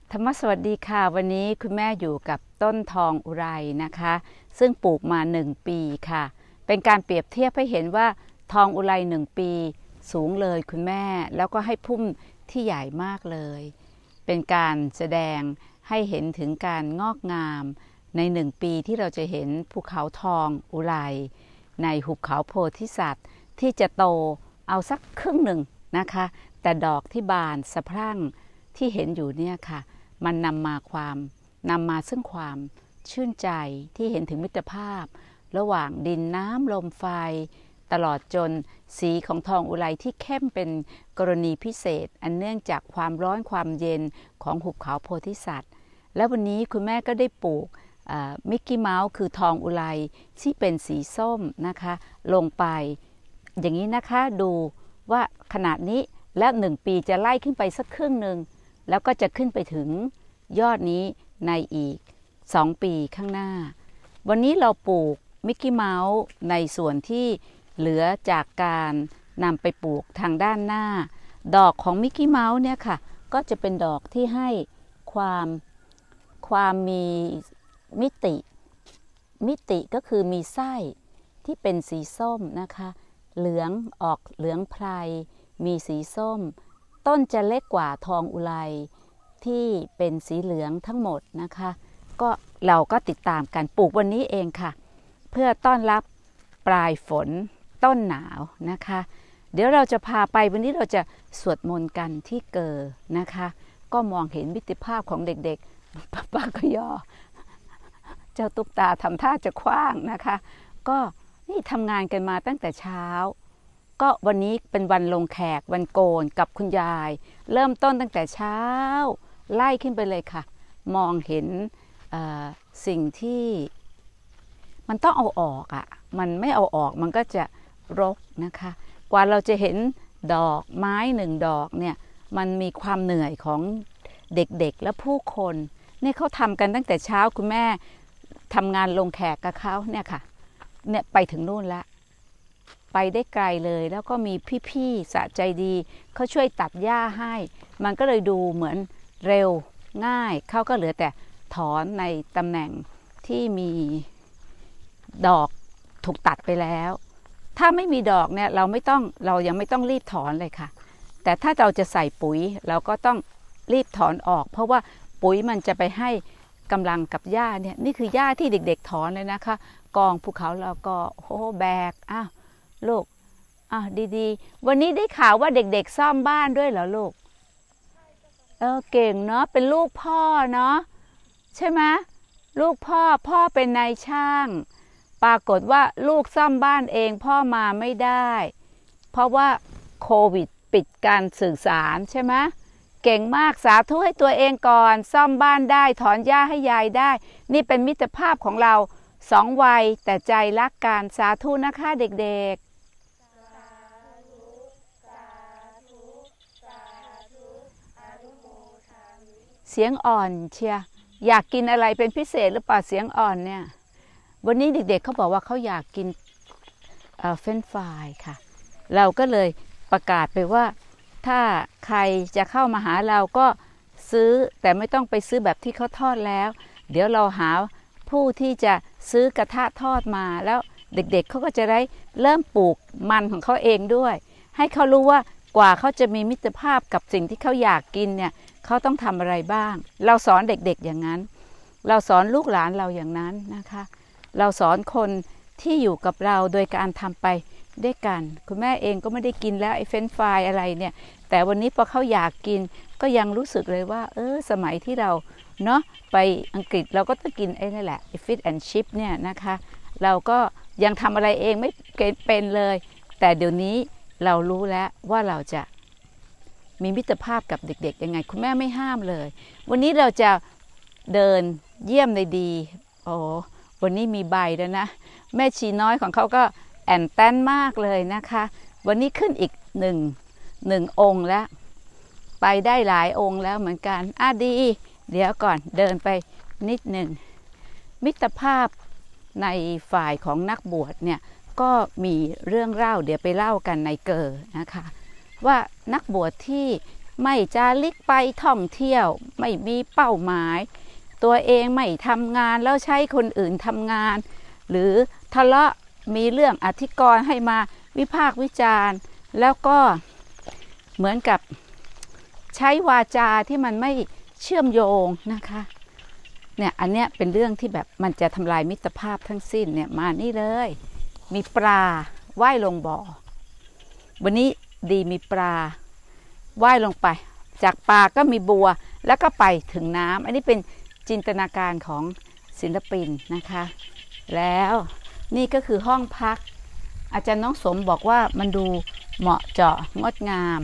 ธรรมสวัสดีค่ะวันนี้คุณแม่อยู่กับต้นทองอุไรนะคะซึ่งปลูกมา1ปีค่ะเป็นการเปรียบเทียบให้เห็นว่าทองอุไร1ปีสูงเลยคุณแม่แล้วก็ให้พุ่มที่ใหญ่มากเลยเป็นการแสดงให้เห็นถึงการงอกงามใน1ปีที่เราจะเห็นภูเขาทองอุไรในหุบเขาโพธิสัตว์ที่จะโตเอาสักครึ่งหนึ่งนะคะแต่ดอกที่บานสะพรั่งที่เห็นอยู่เนี่ยค่ะมันนำมาซึ่งความชื่นใจที่เห็นถึงมิตรภาพระหว่างดินน้ำลมไฟตลอดจนสีของทองอุไรที่เข้มเป็นกรณีพิเศษอันเนื่องจากความร้อนความเย็นของหุบเขาโพธิสัตว์และวันนี้คุณแม่ก็ได้ปลูกมิกกี้เมาส์คือทองอุไรที่เป็นสีส้มนะคะลงไปอย่างนี้นะคะดูว่าขนาดนี้แล้ว1ปีจะไล่ขึ้นไปสักครึ่งหนึ่งแล้วก็จะขึ้นไปถึงยอดนี้ในอีก2ปีข้างหน้าวันนี้เราปลูกมิกกี้เมาส์ในส่วนที่เหลือจากการนำไปปลูกทางด้านหน้าดอกของมิกกี้เมาส์เนี่ยค่ะก็จะเป็นดอกที่ให้ความมีมิติก็คือมีไส้ที่เป็นสีส้มนะคะเหลืองไพรมีสีส้มต้นจะเล็กกว่าทองอุไรที่เป็นสีเหลืองทั้งหมดนะคะก็เราก็ติดตามกันปลูกวันนี้เองค่ะเพื่อต้อนรับปลายฝนต้นหนาวนะคะเดี๋ยวเราจะพาไปวันนี้เราจะสวดมนต์กันที่เกิดนะคะก็มองเห็นมิตรภาพของเด็กๆป้าก็ย่อเจ้าตุ๊กตาทำท่าจะคว้างนะคะก็นี่ทำงานกันมาตั้งแต่เช้าก็วันนี้เป็นวันลงแขกวันโกนกับคุณยายเริ่มต้นตั้งแต่เช้าไล่ขึ้นไปเลยค่ะมองเห็นสิ่งที่มันต้องเอาออกอ่ะมันไม่เอาออกมันก็จะรกนะคะกว่าเราจะเห็นดอกไม้1ดอกเนี่ยมันมีความเหนื่อยของเด็กๆและผู้คนนี่เขาทำกันตั้งแต่เช้าคุณแม่ทำงานลงแขกกับเขาเนี่ยค่ะเนี่ยไปถึงนู่นแล้วไปได้ไกลเลยแล้วก็มีพี่ๆสะใจดีเขาช่วยตัดหญ้าให้มันก็เลยดูเหมือนเร็วง่ายเขาก็เหลือแต่ถอนในตำแหน่งที่มีดอกถูกตัดไปแล้วถ้าไม่มีดอกเนี่ยเรายังไม่ต้องรีบถอนเลยค่ะแต่ถ้าเราจะใส่ปุ๋ยเราก็ต้องรีบถอนออกเพราะว่าปุ๋ยมันจะไปให้กำลังกับหญ้าเนี่ยนี่คือหญ้าที่เด็กๆถอนเลยนะคะกองภูเขาเราก็แบกลูกดีๆวันนี้ได้ข่าวว่าเด็กๆซ่อมบ้านด้วยเหรอลูกเก่งเนาะเป็นลูกพ่อเนาะใช่ไหมลูกพ่อเป็นนายช่างปรากฏว่าลูกซ่อมบ้านเองพ่อมาไม่ได้เพราะว่าโควิดปิดการสื่อสารใช่ไหมเก่งมากสาธุให้ตัวเองก่อนซ่อมบ้านได้ถอนหญ้าให้ยายได้นี่เป็นมิตรภาพของเรา2วัยแต่ใจรักกันสาธุนะคะเด็กๆเสียงอ่อนเชียอยากกินอะไรเป็นพิเศษหรือเปล่าเสียงอ่อนเนี่ยวันนี้เด็กๆเขาบอกว่าเขาอยากกินเฟรนช์ฟรายค่ะเราก็เลยประกาศไปว่าถ้าใครจะเข้ามาหาเราก็ซื้อแต่ไม่ต้องไปซื้อแบบที่เขาทอดแล้วเดี๋ยวเราหาผู้ที่จะซื้อกระทะทอดมาแล้วเด็กๆเขาก็จะได้เริ่มปลูกมันของเขาเองด้วยให้เขารู้ว่ากว่าเขาจะมีมิตรภาพกับสิ่งที่เขาอยากกินเนี่ยเขาต้องทำอะไรบ้างเราสอนเด็กๆอย่างนั้นเราสอนลูกหลานเราอย่างนั้นนะคะเราสอนคนที่อยู่กับเราโดยการทำไปด้วยกันคุณแม่เองก็ไม่ได้กินแล้วไอ้เฟรนช์ฟรายอะไรเนี่ยแต่วันนี้พอเขาอยากกินก็ยังรู้สึกเลยว่าสมัยที่เราเนาะไปอังกฤษเราก็ต้องกินไอ้นี่แหละไอ้ฟิชแอนด์ชิพเนี่ยนะคะเราก็ยังทำอะไรเองไม่เป็นเลยแต่เดี๋ยวนี้เรารู้แล้วว่าเราจะมีมิตรภาพกับเด็กๆยังไงคุณแม่ไม่ห้ามเลยวันนี้เราจะเดินเยี่ยมในดีวันนี้มีใบแล้วนะแม่ชีน้อยของเขาก็แอนแตนมากเลยนะคะวันนี้ขึ้นอีกหนึ่งองค์แล้วไปได้หลายองค์แล้วเหมือนกันดีเดี๋ยวก่อนเดินไปนิดหนึ่งมิตรภาพในฝ่ายของนักบวชเนี่ยก็มีเรื่องเล่าเดี๋ยวไปเล่ากันในเกิดนะคะว่านักบวชที่ไม่จาริกไปท่องเที่ยวไม่มีเป้าหมายตัวเองไม่ทำงานแล้วใช้คนอื่นทำงานหรือทะเลาะมีเรื่องอธิกรณ์ให้มาวิพากษ์วิจารณ์แล้วก็เหมือนกับใช้วาจาที่มันไม่เชื่อมโยงนะคะเนี่ยอันเนี้ยเป็นเรื่องที่แบบมันจะทำลายมิตรภาพทั้งสิ้นเนี่ยมานี่เลยมีปลาว่ายลงบ่อวันนี้ดีมีปลาว่ายลงไปจากปลาก็มีบัวแล้วก็ไปถึงน้ำอันนี้เป็นจินตนาการของศิลปินนะคะแล้วนี่ก็คือห้องพักอาจารย์น้องสมบอกว่ามันดูเหมาะเจาะงดงาม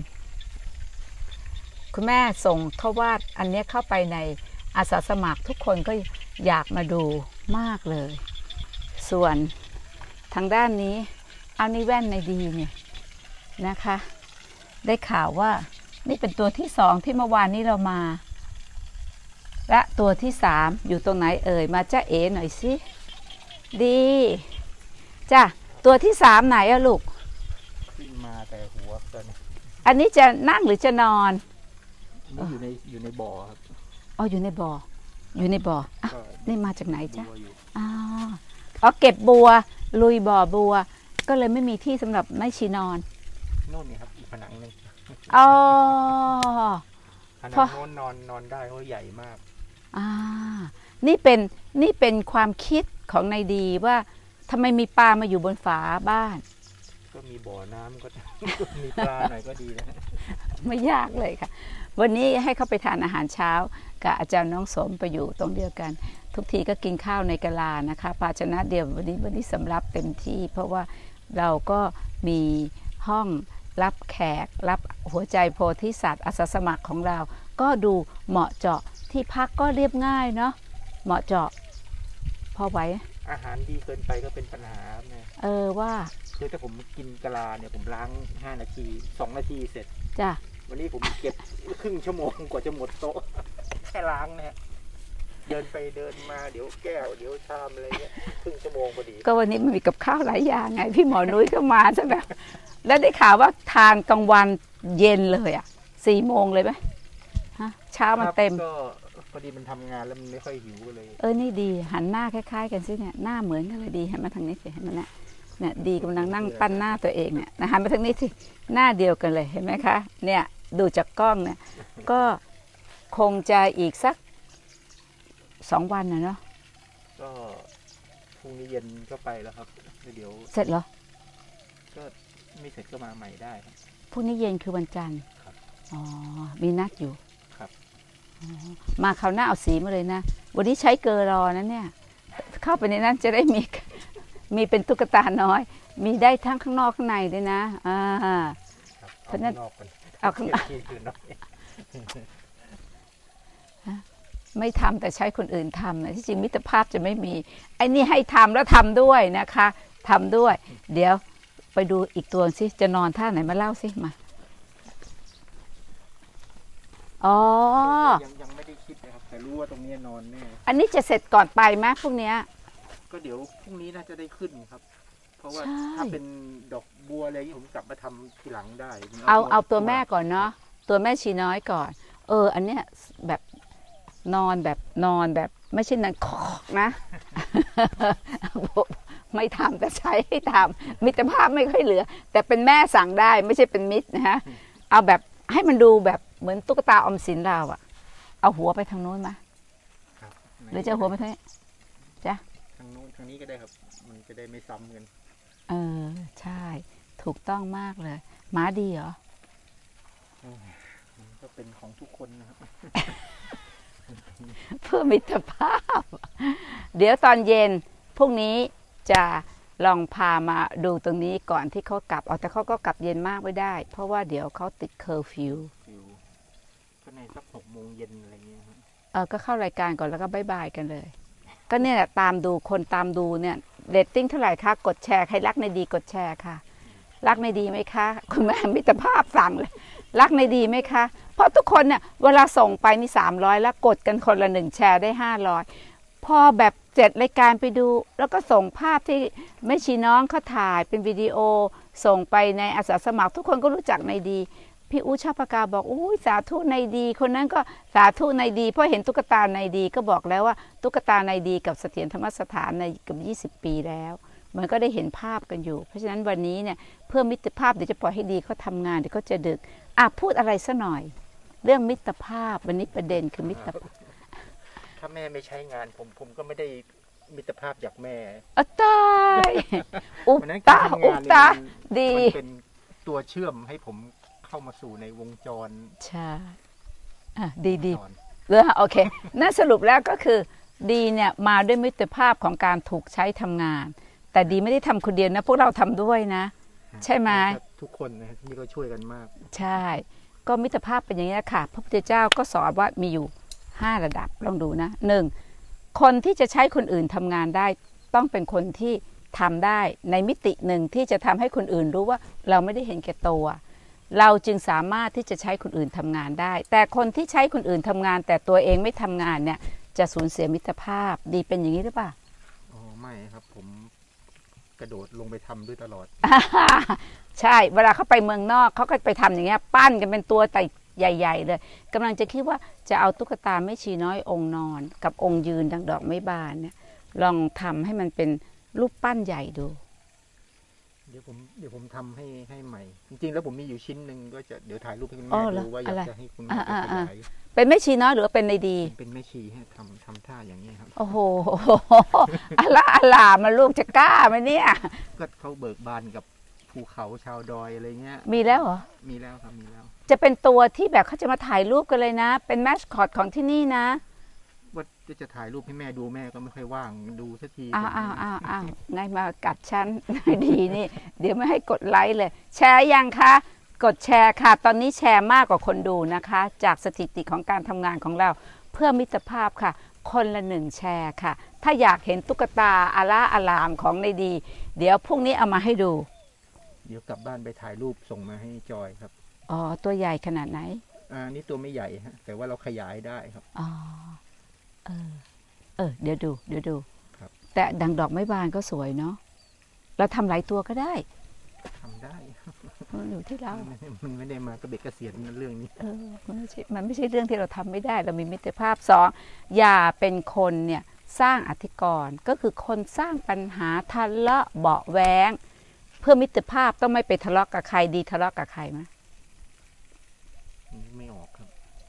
คุณแม่ส่งเข้าวาดอันนี้เข้าไปในอาสาสมัครทุกคนก็อยากมาดูมากเลยส่วนทางด้านนี้เอานี่แว่นในดีเนี่ยนะคะได้ข่าวว่านี่เป็นตัวที่2ที่เมื่อวานนี้เรามาและตัวที่3อยู่ตรงไหนเอ่ยมาจ้าเอ๋หน่อยสิดีจ้ะตัวที่3ไหนอะลูกขึ้นมาแต่หัวตอนนี้อันนี้จะนั่งหรือจะนอนนี่อยู่ในบ่อครับอ๋ออยู่ในบ่ออ่ะนี่มาจากไหนจ๊ะอ๋อเก็บบัวลุยบ่อบัวก็เลยไม่มีที่สำหรับแม่ชีนอนโน่นนี่ครับอีกผนังนึงอ๋อผนังโน้นนอนได้เพราะใหญ่มากนี่เป็นความคิดของนายดีว่าทำไมมีปลามาอยู่บนฝาบ้านก็มีบ่อน้ำก็มีปลาหน่อยก็ดีนะไม่ยากเลยค่ะวันนี้ให้เขาไปทานอาหารเช้ากับอาจารย์น้องสมไปอยู่ตรงเดียวกันทุกทีก็กินข้าวในกะลานะคะภาชนะเดียววันนี้สำรับเต็มที่เพราะว่าเราก็มีห้องรับแขกรับหัวใจโพธิสัตว์อาสาสมัครของเราก็ดูเหมาะเจาะที่พักก็เรียบง่ายเนาะเหมาะเจาะพอไหวอาหารดีเกินไปก็เป็นปัญหาแม่ว่าคือถ้าผมกินกะลาเนี่ยผมล้าง5 นาที2 นาทีเสร็จจ้ะวันนี้ผมเก็บครึ่งชั่วโมงกว่าจะหมดโต๊ะแค่ล้างเนี่ยเดินไปเดินมาเดี๋ยวแก้วเดี๋ยวชามอะไรเงี้ยครึ่งชั่วโมงพอดีก็วันนี้มันมีกับข้าวหลายอย่างไงพี่หมอนุ้ยก็มาใช่ไหมแล้วได้ข่าวว่าทานกลางวันเย็นเลยอ่ะ4 โมงเลยไหมเช้ามันเต็มก็พอดีมันทำงานแล้วมันไม่ค่อยหิวเลยนี่ดีหันหน้าคล้ายๆกันสิเนี่ยหน้าเหมือนกันเลยดีหันมาทางนี้สิเห็นไหมเนี่ยดีกำลังนั่งปั้นหน้าตัวเองเนี่ยหันมาทางนี้สิหน้าเดียวกันเลยเห็นไหมคะเนี่ยดูจากกล้องเนี่ยก็คงจะอีกสัก2 วันนะเนาะก็พรุ่งนี้เย็นก็ไปแล้วครับเดี๋ยวเสร็จเหรอก็ไม่เสร็จก็มาใหม่ได้ครับพรุ่งนี้เย็นคือวันจันทร์อ๋อมีนัดอยู่ครับมาคราวหน้าเอาสีมาเลยนะวันนี้ใช้เกลือรอนะเนี่ยเข้าไปในนั้นจะได้มีเป็นตุ๊กตาน้อยมีได้ทั้งข้างนอกข้างในด้วยนะเพราะนั้นเอาข้างนอกไม่ทำแต่ใช้คนอื่นทำนะที่จริงมิตรภาพจะไม่มีไอ้นี่ให้ทำแล้วทำด้วยนะคะทำด้วยเดี๋ยวไปดูอีกตัวสิจะนอนท่าไหนมาเล่าสิมายังไม่ได้คิดนะครับแต่รู้ว่าตรงนี้นอนแน่อันนี้จะเสร็จก่อนไปไหมพวกเนี้ยก็เดี๋ยวพรุ่งนี้น่าจะได้ขึ้นครับเพราะว่าถ้าเป็นดอกบัวอะไรที่ผมกลับมาทำทีหลังได้เอาตัวแม่ก่อนเนาะตัวแม่ชีน้อยก่อนอันเนี้ยแบบนอนแบบไม่ใช่นอนคอกนะไม่ทำแต่ใช้ให้ทำมิตรภาพไม่ค่อยเหลือแต่เป็นแม่สั่งได้ไม่ใช่เป็นมิตรนะฮะเอาแบบให้มันดูแบบเหมือนตุ๊กตาออมสินเราอะเอาหัวไปทางโน้นมาหรือจะหัวไปทางนี้จ้ะทางโน้นทางนี้ก็ได้ครับมันจะได้ไม่ซ้ำกันใช่ถูกต้องมากเลยม้าดีเหรอก็เป็นของทุกคนนะครับเพื่อมิตรภาพเดี๋ยวตอนเย็นพรุ่งนี้จะลองพามาดูตรงนี้ก่อนที่เขากลับแต่เขาก็กลับเย็นมากไม่ได้เพราะว่าเดี๋ยวเขาติดเคอร์ฟิวก็ในสัก6 โมงเย็นอะไรเงี้ยก็เข้ารายการก่อนแล้วก็บายกันเลยก็เนี่ยตามดูคนตามดูเนี่ยเรตติ้งเท่าไหร่คะกดแชร์ใครรักในดีกดแชร์ค่ะรักในดีไหมคะคุณแม่มิตรภาพสั่งเลยรักในดีไหมคะเพราะทุกคนเนี่ยเวลาส่งไปนี่300แล้วกดกันคนละ1แชร์ได้500พอแบบเสร็จรายการไปดูแล้วก็ส่งภาพที่แม่ชีน้องเขาถ่ายเป็นวิดีโอส่งไปในอาสาสมัครทุกคนก็รู้จักในดีพพี่อู๋ชอบประกาศบอกอุ้ยสาธุในดีคนนั้นก็สาธุในดีเพราะเห็นตุ๊กตาในดีก็บอกแล้วว่าตุ๊กตาในดีกับเสถียรธรรมสถานในเกือบ20 ปีแล้วมันก็ได้เห็นภาพกันอยู่เพราะฉะนั้นวันนี้เนี่ยเพื่อมิตรภาพเดี๋ยวจะปล่อยให้ดีเขาทำงานเดี๋ยวเขาจะดึกพูดอะไรซะหน่อยเรื่องมิตรภาพวันนี้ประเด็นคือมิตรภาพถ้าแม่ไม่ใช้งานผมก็ไม่ได้มิตรภาพจากแม่ตายอุปตาดีมันเป็นตัวเชื่อมให้ผมเข้ามาสู่ในวงจรใช่ดีเลยโอเคนั่นสรุปแล้วก็คือดีเนี่ยมาด้วยมิตรภาพของการถูกใช้ทำงานแต่ดีไม่ได้ทำคนเดียวนะพวกเราทำด้วยนะใช่ไหมทุกคนนะนี่ก็ช่วยกันมากใช่ก็มิตรภาพเป็นอย่างนี้ค่ะพระพุทธเจ้าก็สอนว่ามีอยู่5 ระดับลองดูนะ1คนที่จะใช้คนอื่นทำงานได้ต้องเป็นคนที่ทำได้ในมิติหนึ่งที่จะทำให้คนอื่นรู้ว่าเราไม่ได้เห็นแก่ตัวเราจึงสามารถที่จะใช้คนอื่นทำงานได้แต่คนที่ใช้คนอื่นทำงานแต่ตัวเองไม่ทำงานเนี่ยจะสูญเสียมิตรภาพดีเป็นอย่างนี้หรือเปล่าไม่ครับผมกระโดดลงไปทำด้วยตลอดใช่เวลาเขาไปเมืองนอกเขาก็ไปทำอย่างเงี้ยปั้นกันเป็นตัวแต่ใหญ่ๆเลยกำลังจะคิดว่าจะเอาตุ๊กตาแม่ชีน้อยองค์นอนกับองค์ยืนดังดอกไม้บานเนี่ยลองทำให้มันเป็นรูปปั้นใหญ่ดูเดี๋ยวผมทำให้ใหม่จริงๆแล้วผมมีอยู่ชิ้นหนึ่งก็จะเดี๋ยวถ่ายรูปให้คุณแม่ดูว่าอยากจะให้คุณแม่ขยายเป็นแม่ชีน้อยหรือเป็นในดีเป็นแม่ชีให้ทำท่าอย่างนี้ครับโอ้โหอะไรมาลูกจะกล้าไหมเนี่ยก็เขาเบิกบานกับภูเขาชาวดอยอะไรเงี้ยมีแล้วเหรอมีแล้วครับมีแล้วจะเป็นตัวที่แบบเขาจะมาถ่ายรูปกันเลยนะเป็นแมสคอตของที่นี่นะว่าจะถ่ายรูปให้แม่ดูแม่ก็ไม่ค่อยว่างดูสักทีไงมากัดฉันดีนี่เดี๋ยวไม่ให้กดไลค์เลยแชร์ยังคะกดแชร์ค่ะตอนนี้แชร์มากกว่าคนดูนะคะจากสถิติของการทำงานของเราเพื่อมิตรภาพค่ะคนละ1 แชร์ค่ะถ้าอยากเห็นตุ๊กตาอาล่าอลามของในดีเดี๋ยวพรุ่งนี้เอามาให้ดูเดี๋ยวกลับบ้านไปถ่ายรูปส่งมาให้จอยครับตัวใหญ่ขนาดไหนนี่ตัวไม่ใหญ่ฮะแต่ว่าเราขยายได้ครับเดี๋ยวดูแต่ดังดอกไม้บานก็สวยเนาะเราทำหลายตัวก็ได้ทำได้อยู่ที่เรามันไม่ได้มากระเบ็ดกระเสียนเรื่องนี้มันไม่ใช่เรื่องที่เราทำไม่ได้เรามีมิตรภาพ2อย่าเป็นคนเนี่ยสร้างอธิกรณ์ก็คือคนสร้างปัญหาทะเลาะเบาะแว้งเพื่อมิตรภาพต้องไม่ไปทะเลาะกับใครดีทะเลาะกับใครไหมไม่ออกครับ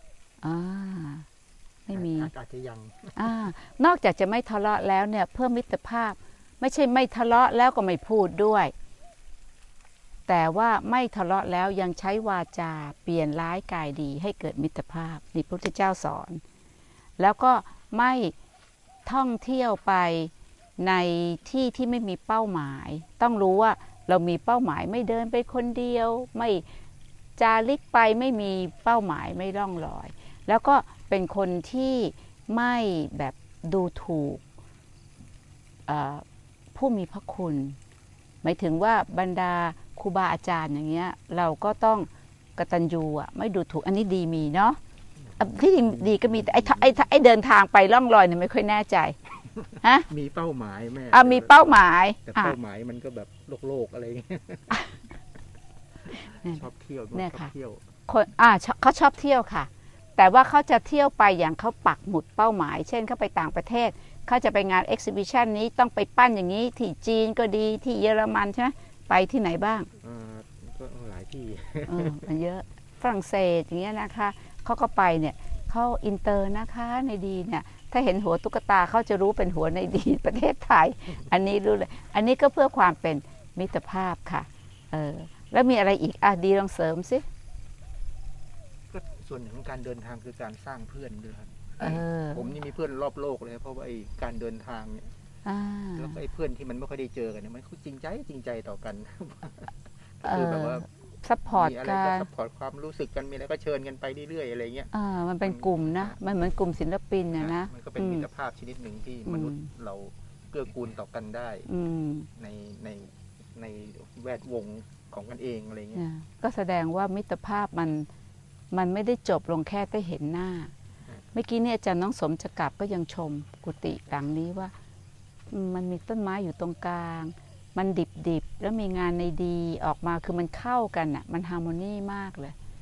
ไม่มีอาจจะยังนอกจากจะไม่ทะเลาะแล้วเนี่ยเพื่อมิตรภาพไม่ใช่ไม่ทะเลาะแล้วก็ไม่พูดด้วยแต่ว่าไม่ทะเลาะแล้วยังใช้วาจาเปลี่ยนร้ายกายดีให้เกิดมิตรภาพนี่พระพุทธเจ้าสอนแล้วก็ไม่ท่องเที่ยวไปในที่ที่ไม่มีเป้าหมายต้องรู้ว่าเรามีเป้าหมายไม่เดินไปคนเดียวไม่จาริกไปไม่มีเป้าหมายไม่ร่องรอยแล้วก็เป็นคนที่ไม่แบบดูถูกผู้มีพระคุณหมายถึงว่าบรรดาครูบาอาจารย์อย่างเงี้ยเราก็ต้องกตัญญูไม่ดูถูกอันนี้ดีมีเนาะที่ดีก็มีแต่ไอ้เดินทางไปล่องลอยเนี่ยไม่ค่อยแน่ใจฮะมีเป้าหมายแม่มีเป้าหมายแต่เป้าหมายมันก็แบบโลกอะไรอย่างเงี้ยชอบเที่ยวเนี่ยค่ะคนเขาชอบเที่ยวค่ะแต่ว่าเขาจะเที่ยวไปอย่างเขาปักหมุดเป้าหมายเช่นเขาไปต่างประเทศเขาจะไปงานเอ็กซิบิชันนี้ต้องไปปั้นอย่างนี้ที่จีนก็ดีที่เยอรมันใช่ไหมไปที่ไหนบ้างก็หลายที่มันเยอะฝรั่งเศสอย่างเงี้ยนะคะเขาก็ไปเนี่ยเขาอินเตอร์นะคะในดีเนี่ยถ้าเห็นหัวตุ๊กตาเขาจะรู้เป็นหัวในดีประเทศไทยอันนี้รู้เลยอันนี้ก็เพื่อความเป็นมิตรภาพค่ะแล้วมีอะไรอีกดีลองเสริมสิก็ส่วนหนึ่งของการเดินทางคือการสร้างเพื่อนด้วยครับผมนี่มีเพื่อนรอบโลกเลยเพราะว่าไอ้การเดินทางเนี่ยแล้วไอ้เพื่อนที่มันไม่ค่อยได้เจอกันเนี่ยมันจริงใจต่อกันคือแบบว่าซัพพอร์ตกันซัพพอร์ตความรู้สึกกันมีอะไรก็เชิญกันไปเรื่อยๆอะไรเงี้ยมันเป็นกลุ่มนะมันเหมือนกลุ่มศิลปินนะมันก็เป็นมิตรภาพชนิดหนึ่งที่มนุษย์เราเกื้อกูลต่อกันได้ในแวดวงของกันเองอะไรเงี้ยก็แสดงว่ามิตรภาพมันไม่ได้จบลงแค่ได้เห็นหน้าเมื่อกี้เนี่ยอาจารย์น้องสมจะกลับก็ยังชมกุฏิหลังนี้ว่ามันมีต้นไม้อยู่ตรงกลางมันดิบแล้วมีงานในดีออกมาคือมันเข้ากันอ่ะมันฮาร์โมนีมากเลย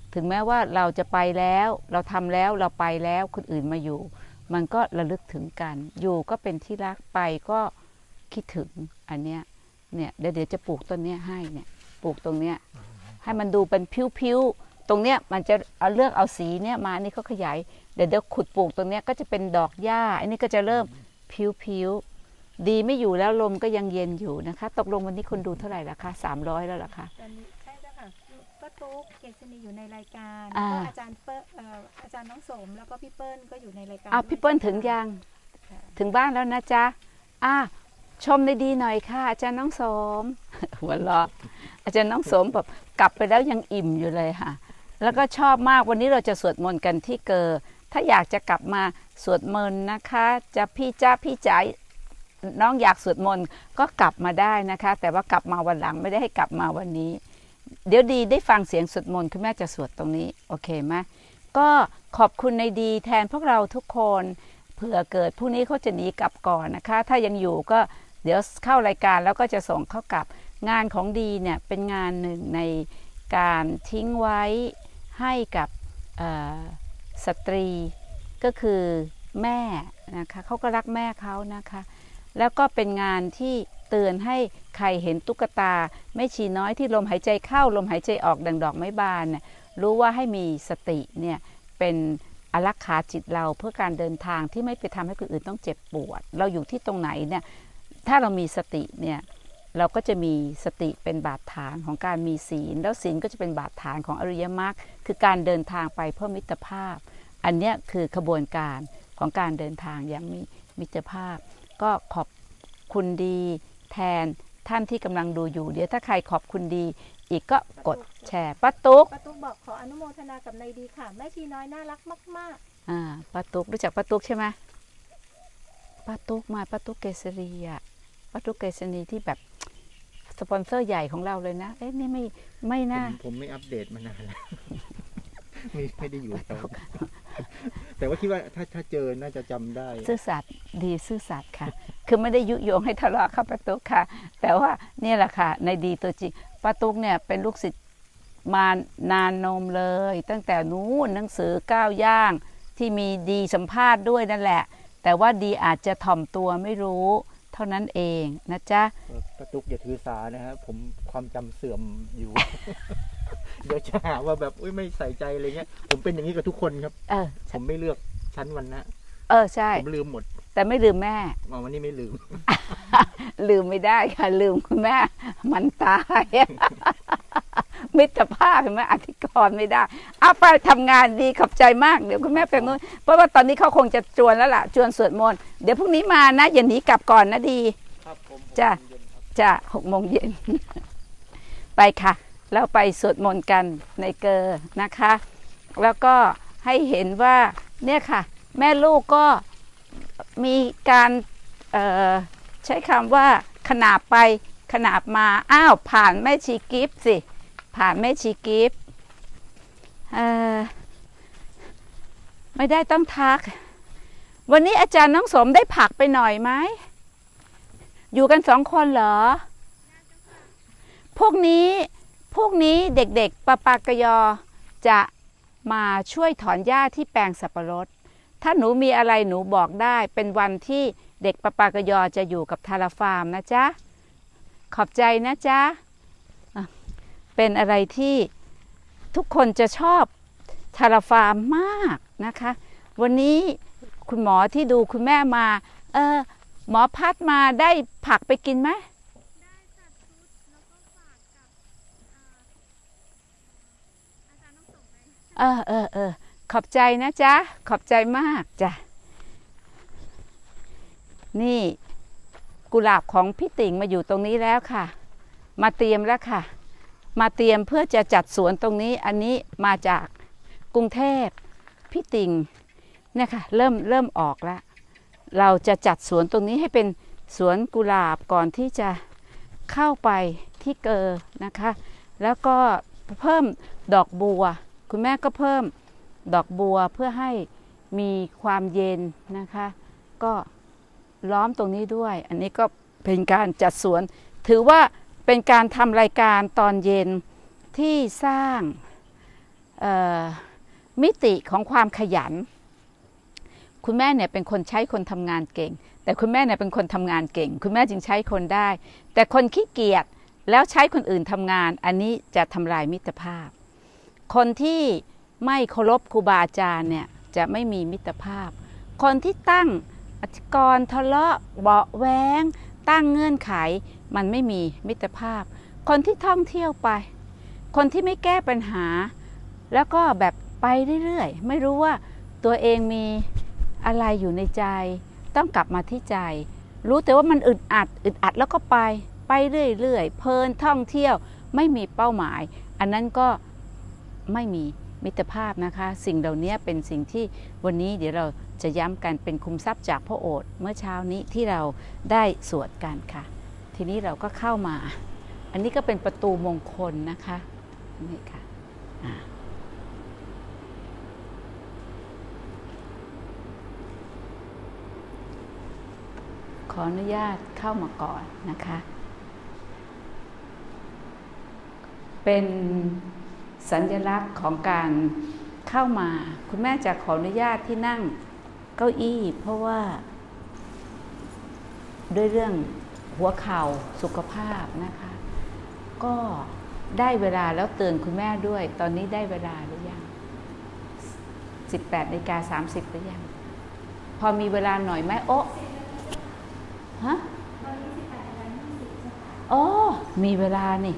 ถึงแม้ว่าเราจะไปแล้วเราทำแล้วเราไปแล้วคนอื่นมาอยู่มันก็ระลึกถึงกันอยู่ก็เป็นที่รักไปก็คิดถึงอันเนี้ยเนี่ยเดี๋ยวจะปลูกต้นเนี้ยให้เนี่ยปลูกตรงเนี้ยให้มันดูเป็นผิวๆตรงเนี้ยมันจะเอาเลือกเอาสีเนี้ยมานี่เขาขยายเดี๋ยวขุดปลูกตรงเนี้ยก็จะเป็นดอกหญ้าอันนี้ก็จะเริ่มผิวดีไม่อยู่แล้วลมก็ยังเย็นอยู่นะคะตกลงวันนี้คนดูเท่าไหร่ละคะ300แล้วล่ะคะตอนนี้ใช่แล้วค่ะป้าตุ๊กเกษณีอยู่ในรายการก็อาจารย์อาจารย์น้องสมแล้วก็พี่เปิ้ลก็อยู่ในรายการพี่เปิ้ลถึงยังถึงบ้านแล้วนะจ๊ะชมได้ดีหน่อยค่ะอาจารย์น้องสมหัวเราะอาจารย์น้องสมแบบกลับไปแล้วยังอิ่มอยู่เลยค่ะแล้วก็ชอบมากวันนี้เราจะสวดมนต์กันที่เกอถ้าอยากจะกลับมาสวดมนต์นะคะจะพี่จ๋าน้องอยากสวดมนต์ก็กลับมาได้นะคะแต่ว่ากลับมาวันหลังไม่ได้ให้กลับมาวันนี้เดี๋ยวดีได้ฟังเสียงสวดมนต์คุณแม่จะสวดตรงนี้โอเคไหมก็ขอบคุณในดีแทนพวกเราทุกคนเผื่อเกิดพรุ่งนี้เขาจะหนีกลับก่อนนะคะถ้ายังอยู่ก็เดี๋ยวเข้ารายการแล้วก็จะส่งเข้ากลับงานของดีเนี่ยเป็นงานหนึ่งในการทิ้งไว้ให้กับสตรีก็คือแม่นะคะเขาก็รักแม่เขานะคะแล้วก็เป็นงานที่เตือนให้ใครเห็นตุ๊กตาแม่ชีน้อยที่ลมหายใจเข้าลมหายใจออกดังดอกไม้บานเนี่ยรู้ว่าให้มีสติเนี่ยเป็นอารักขาจิตเราเพื่อการเดินทางที่ไม่ไปทำให้คนอื่นต้องเจ็บปวดเราอยู่ที่ตรงไหนเนี่ยถ้าเรามีสติเนี่ยเราก็จะมีสติเป็นบาดฐานของการมีศีลแล้วศีลก็จะเป็นบาดฐานของอริยมรรคคือการเดินทางไปเพื่อมิตรภาพอันนี้คือขบวนการของการเดินทางอย่างมีมิตรภาพก็ขอบคุณดีแทนท่านที่กำลังดูอยู่เดี๋ยวถ้าใครขอบคุณดีอีกก็กดแชร์ป้าตุ๊กบอกขออนุโมทนากับนายดีค่ะแม่ชีน้อยน่ารักมากป้าตุ๊กรู้จักป้าตุ๊กใช่ไหมป้าตุ๊กป้าตุ๊กเกษรีป้าตุ๊กเกษรีที่แบบสปอนเซอร์ใหญ่ของเราเลยนะนี่ไม่น่าผมไม่อัปเดตมานานแล้วไม่ได้อยู่แต่ว่าคิดว่าถ้าเจอน่าจะจำได้ซื่อสัตย์ดีซื่อสัตย์ค่ะคือไม่ได้ยุยงให้ทะเลาะเข้าป้าตุ๊กค่ะแต่ว่านี่แหละค่ะในดีตัวจริงป้าตุ๊กเนี่ยเป็นลูกศิษย์มานานนมเลยตั้งแต่นู้นหนังสือ9 ย่างที่มีดีสัมภาษณ์ด้วยนั่นแหละแต่ว่าดีอาจจะถ่อมตัวไม่รู้เท่านั้นเองนะจ๊ะป้าตุ๊กอย่าถือสานะครับผมความจำเสื่อมอยู่เดี๋ยวจะหาว่าแบบไม่ใส่ใจอะไรเงี้ยผมเป็นอย่างนี้กับทุกคนครับผมไม่เลือกชั้นวันนะใช่ผมลืมหมดแต่ไม่ลืมแม่วันนี้ไม่ลืมลืมไม่ได้ค่ะลืมคุณแม่มันตายมิตรภาพเห็นไหมอธิกรณ์ไม่ได้ไปทำงานดีขอบใจมากเดี๋ยวคุณแม่ไปนู้นเพราะว่าตอนนี้เขาคงจะจวนแล้วล่ะจวนสวดมนต์เดี๋ยวพรุ่งนี้มานะอย่าหนีกลับก่อนนะดีจ้ะ6 โมงเย็นไปค่ะแล้วไปสวดมนต์กันในเกอนะคะแล้วก็ให้เห็นว่าเนี่ยค่ะแม่ลูกก็มีการใช้คำว่าขนาบไปขนาบมาผ่านแม่ชีกิฟต์สิผ่านแม่ชีกิฟต์ไม่ได้ต้องทักวันนี้อาจารย์น้องสมได้ผักไปหน่อยไหมอยู่กัน2 คนเหรอพวกนี้เด็กๆปากกยอจะมาช่วยถอนหญ้าที่แปลงสับปะรดถ้าหนูมีอะไรหนูบอกได้เป็นวันที่เด็กปากกยอจะอยู่กับทาราฟาร์มนะจ๊ะขอบใจนะจ๊ะเป็นอะไรที่ทุกคนจะชอบทาราฟาร์มมากนะคะวันนี้คุณหมอที่ดูคุณแม่มาหมอพัดมาได้ผักไปกินไหมขอบใจนะจ๊ะขอบใจมากจ้ะนี่กุหลาบของพี่ติ่งมาอยู่ตรงนี้แล้วค่ะมาเตรียมแล้วค่ะมาเตรียมเพื่อจะจัดสวนตรงนี้อันนี้มาจากกรุงเทพพี่ติ่งเนี่ยค่ะเริ่มออกแล้วเราจะจัดสวนตรงนี้ให้เป็นสวนกุหลาบก่อนที่จะเข้าไปที่เกอนะคะแล้วก็เพิ่มดอกบัวคุณแม่ก็เพิ่มดอกบัวเพื่อให้มีความเย็นนะคะก็ล้อมตรงนี้ด้วยอันนี้ก็เป็นการจัดสวนถือว่าเป็นการทำรายการตอนเย็นที่สร้างมิติของความขยันคุณแม่เนี่ยเป็นคนใช้คนทำงานเก่งแต่คุณแม่เนี่ยเป็นคนทำงานเก่งคุณแม่จึงใช้คนได้แต่คนขี้เกียจแล้วใช้คนอื่นทำงานอันนี้จะทำลายมิตรภาพคนที่ไม่เคารพครูบาอาจารย์เนี่ยจะไม่มีมิตรภาพคนที่ตั้งอธิกรณ์ทะเลาะเบาะแว้งตั้งเงื่อนไขมันไม่มีมิตรภาพคนที่ท่องเที่ยวไปคนที่ไม่แก้ปัญหาแล้วก็แบบไปเรื่อยๆไม่รู้ว่าตัวเองมีอะไรอยู่ในใจต้องกลับมาที่ใจรู้แต่ว่ามันอึดอัดแล้วก็ไปเรื่อยๆเพลินท่องเที่ยวไม่มีเป้าหมายอันนั้นก็ไม่มีมิตรภาพนะคะสิ่งเหล่านี้เป็นสิ่งที่วันนี้เดี๋ยวเราจะย้ำกันเป็นคุมทรัพย์จากพระโอษฐ์เมื่อเช้านี้ที่เราได้สวดกันค่ะทีนี้เราก็เข้ามาอันนี้ก็เป็นประตูมงคลนะคะนี่ค่ะขออนุญาตเข้ามาก่อนนะคะเป็นสัญลักษณ์ของการเข้ามาคุณแม่จะขออนุญาตที่นั่งเก้าอี้เพราะว่าด้วยเรื่องหัวเข่าสุขภาพนะคะก็ได้เวลาแล้วเตือนคุณแม่ด้วยตอนนี้ได้เวลาหรือยัง 18:30 หรือยังพอมีเวลาหน่อยไหมโอ๊ะฮะโอ้มีเวลานี่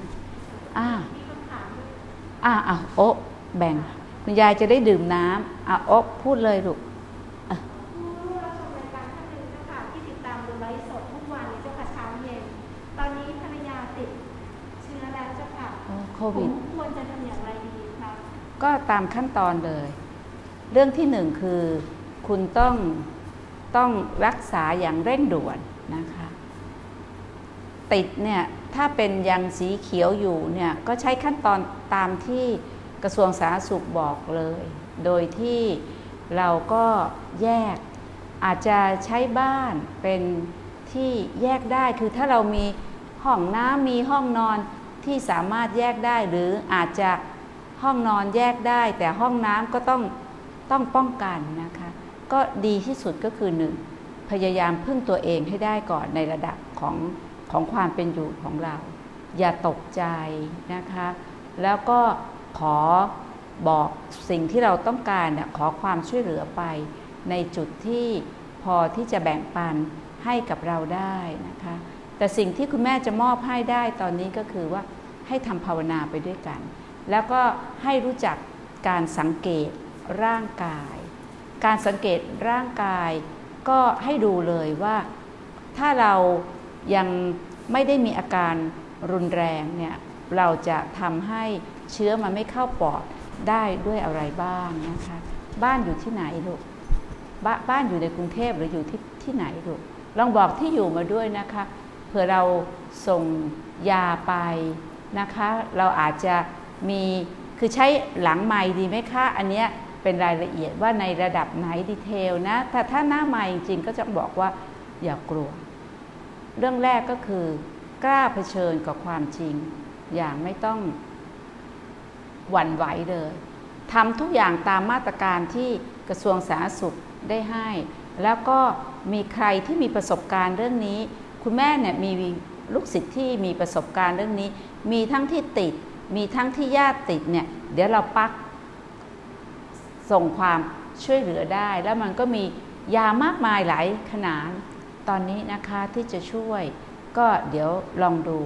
โอ๊ะแบ่งคุณยายจะได้ดื่มน้ำโอ๊ะพูดเลยลูกผู้รับชมรายการท่านหนึ่งนะคะที่ติดตามดูไลฟ์สดทุกวันเจ้าค่ะเช้าเย็นตอนนี้ภรรยาติดเชื้อแล้วเจ้าค่ะโควิดควรจะทำอย่างไรดีคะก็ตามขั้นตอนเลยเรื่องที่หนึ่งคือคุณต้องรักษาอย่างเร่งด่วนนะคะติดเนี่ยถ้าเป็นยังสีเขียวอยู่เนี่ยก็ใช้ขั้นตอนตามที่กระทรวงสาธารณสุขบอกเลยโดยที่เราก็แยกอาจจะใช้บ้านเป็นที่แยกได้คือถ้าเรามีห้องน้ำมีห้องนอนที่สามารถแยกได้หรืออาจจะห้องนอนแยกได้แต่ห้องน้ำก็ต้องป้องกันนะคะก็ดีที่สุดก็คือหนึ่งพยายามพึ่งตัวเองให้ได้ก่อนในระดับของความเป็นอยู่ของเราอย่าตกใจนะคะแล้วก็ขอบอกสิ่งที่เราต้องการขอความช่วยเหลือไปในจุดที่พอที่จะแบ่งปันให้กับเราได้นะคะแต่สิ่งที่คุณแม่จะมอบให้ได้ตอนนี้ก็คือว่าให้ทำภาวนาไปด้วยกันแล้วก็ให้รู้จักการสังเกตร่างกายการสังเกตร่างกายก็ให้ดูเลยว่าถ้าเรายังไม่ได้มีอาการรุนแรงเนี่ยเราจะทำให้เชื้อมันไม่เข้าปอดได้ด้วยอะไรบ้างนะคะบ้านอยู่ที่ไหนลูกบ้านอยู่ในกรุงเทพหรืออยู่ที่ไหนลูกลองบอกที่อยู่มาด้วยนะคะเผื่อเราส่งยาไปนะคะเราอาจจะมีคือใช้หลังไมค์ดีไหมคะอันเนี้ยเป็นรายละเอียดว่าในระดับไหนดีเทลนะแต่ถ้าหน้าไมค์จริงๆก็จะบอกว่าอย่ากลัวเรื่องแรกก็คือกล้าเผชิญกับความจริงอย่างไม่ต้องหวั่นไหวเลยทำทุกอย่างตามมาตรการที่กระทรวงสาธารณสุขได้ให้แล้วก็มีใครที่มีประสบการณ์เรื่องนี้คุณแม่เนี่ยมีลูกศิษย์ที่มีประสบการณ์เรื่องนี้มีทั้งที่ติดมีทั้งที่ญาติติดเนี่ยเดี๋ยวเราปักส่งความช่วยเหลือได้แล้วมันก็มียามากมายหลายขนาดตอนนี้นะคะที่จะช่วยก็เดี๋ยวลองดู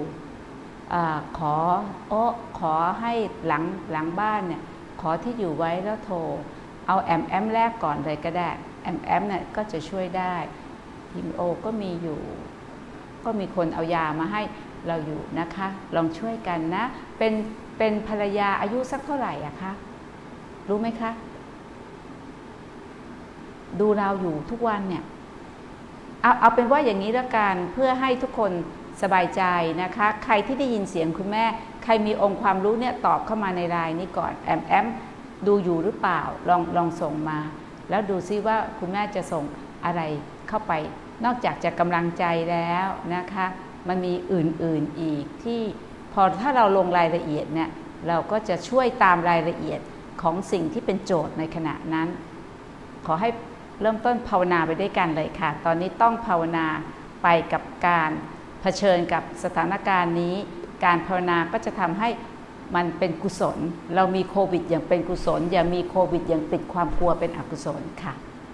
ขอให้หลังบ้านเนี่ยขอที่อยู่ไว้แล้วโทรเอาแอมแรกก่อนเลยก็ได้แอมเนี่ยก็จะช่วยได้ทีมโอก็มีอยู่ก็มีคนเอายามาให้เราอยู่นะคะลองช่วยกันนะเป็นภรรยาอายุสักเท่าไหร่อะคะรู้ไหมคะดูเราอยู่ทุกวันเนี่ยเอาเป็นว่าอย่างนี้ละกันเพื่อให้ทุกคนสบายใจนะคะใครที่ได้ยินเสียงคุณแม่ใครมีองค์ความรู้เนี่ยตอบเข้ามาในไลน์นี้ก่อนแอมดูอยู่หรือเปล่าลองส่งมาแล้วดูซิว่าคุณแม่จะส่งอะไรเข้าไปนอกจากจะกำลังใจแล้วนะคะมันมีอื่นอีกที่พอถ้าเราลงรายละเอียดเนี่ยเราก็จะช่วยตามรายละเอียดของสิ่งที่เป็นโจทย์ในขณะนั้นขอให้เริ่มต้นภาวนาไปด้วยกันเลยค่ะตอนนี้ต้องภาวนาไปกับการเผชิญกับสถานการณ์นี้การภาวนาก็จะทำให้มันเป็นกุศลเรามีโควิดอย่างเป็นกุศลอย่ามีโควิดอย่างติดความกลัวเป็นอกุศลค่ะ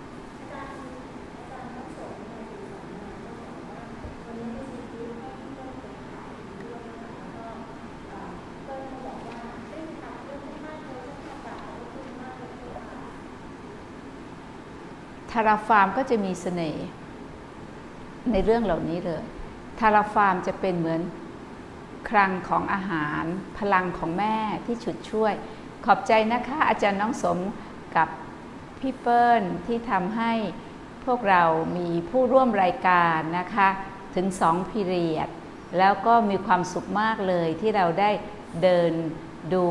ทาราฟาร์มก็จะมีเสน่ห์ในเรื่องเหล่านี้เลยทาราฟาร์มจะเป็นเหมือนคลังของอาหารพลังของแม่ที่ฉุดช่วยขอบใจนะคะอาจารย์น้องสมกับพี่เปิ้ลที่ทำให้พวกเรามีผู้ร่วมรายการนะคะถึง2พีเรียดแล้วก็มีความสุขมากเลยที่เราได้เดินดู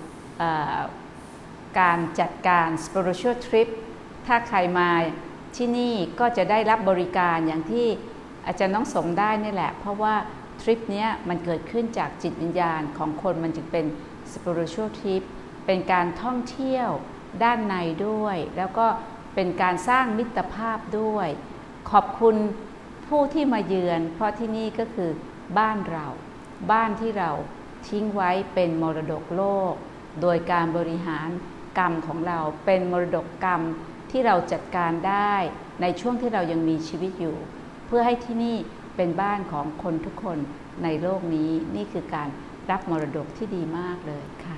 การจัดการ spiritual trip ถ้าใครมาที่นี่ก็จะได้รับบริการอย่างที่อาจารย์น้องสมได้นี่แหละเพราะว่าทริปนี้มันเกิดขึ้นจากจิตวิญญาณของคนมันจึงเป็น spiritual trip เป็นการท่องเที่ยวด้านในด้วยแล้วก็เป็นการสร้างมิตรภาพด้วยขอบคุณผู้ที่มาเยือนเพราะที่นี่ก็คือบ้านเราบ้านที่เราทิ้งไว้เป็นมรดกโลกโดยการบริหารกรรมของเราเป็นมรดกกรรมที่เราจัดการได้ในช่วงที่เรายังมีชีวิตอยู่เพื่อให้ที่นี่เป็นบ้านของคนทุกคนในโลกนี้นี่คือการรับมรดกที่ดีมากเลยค่ะ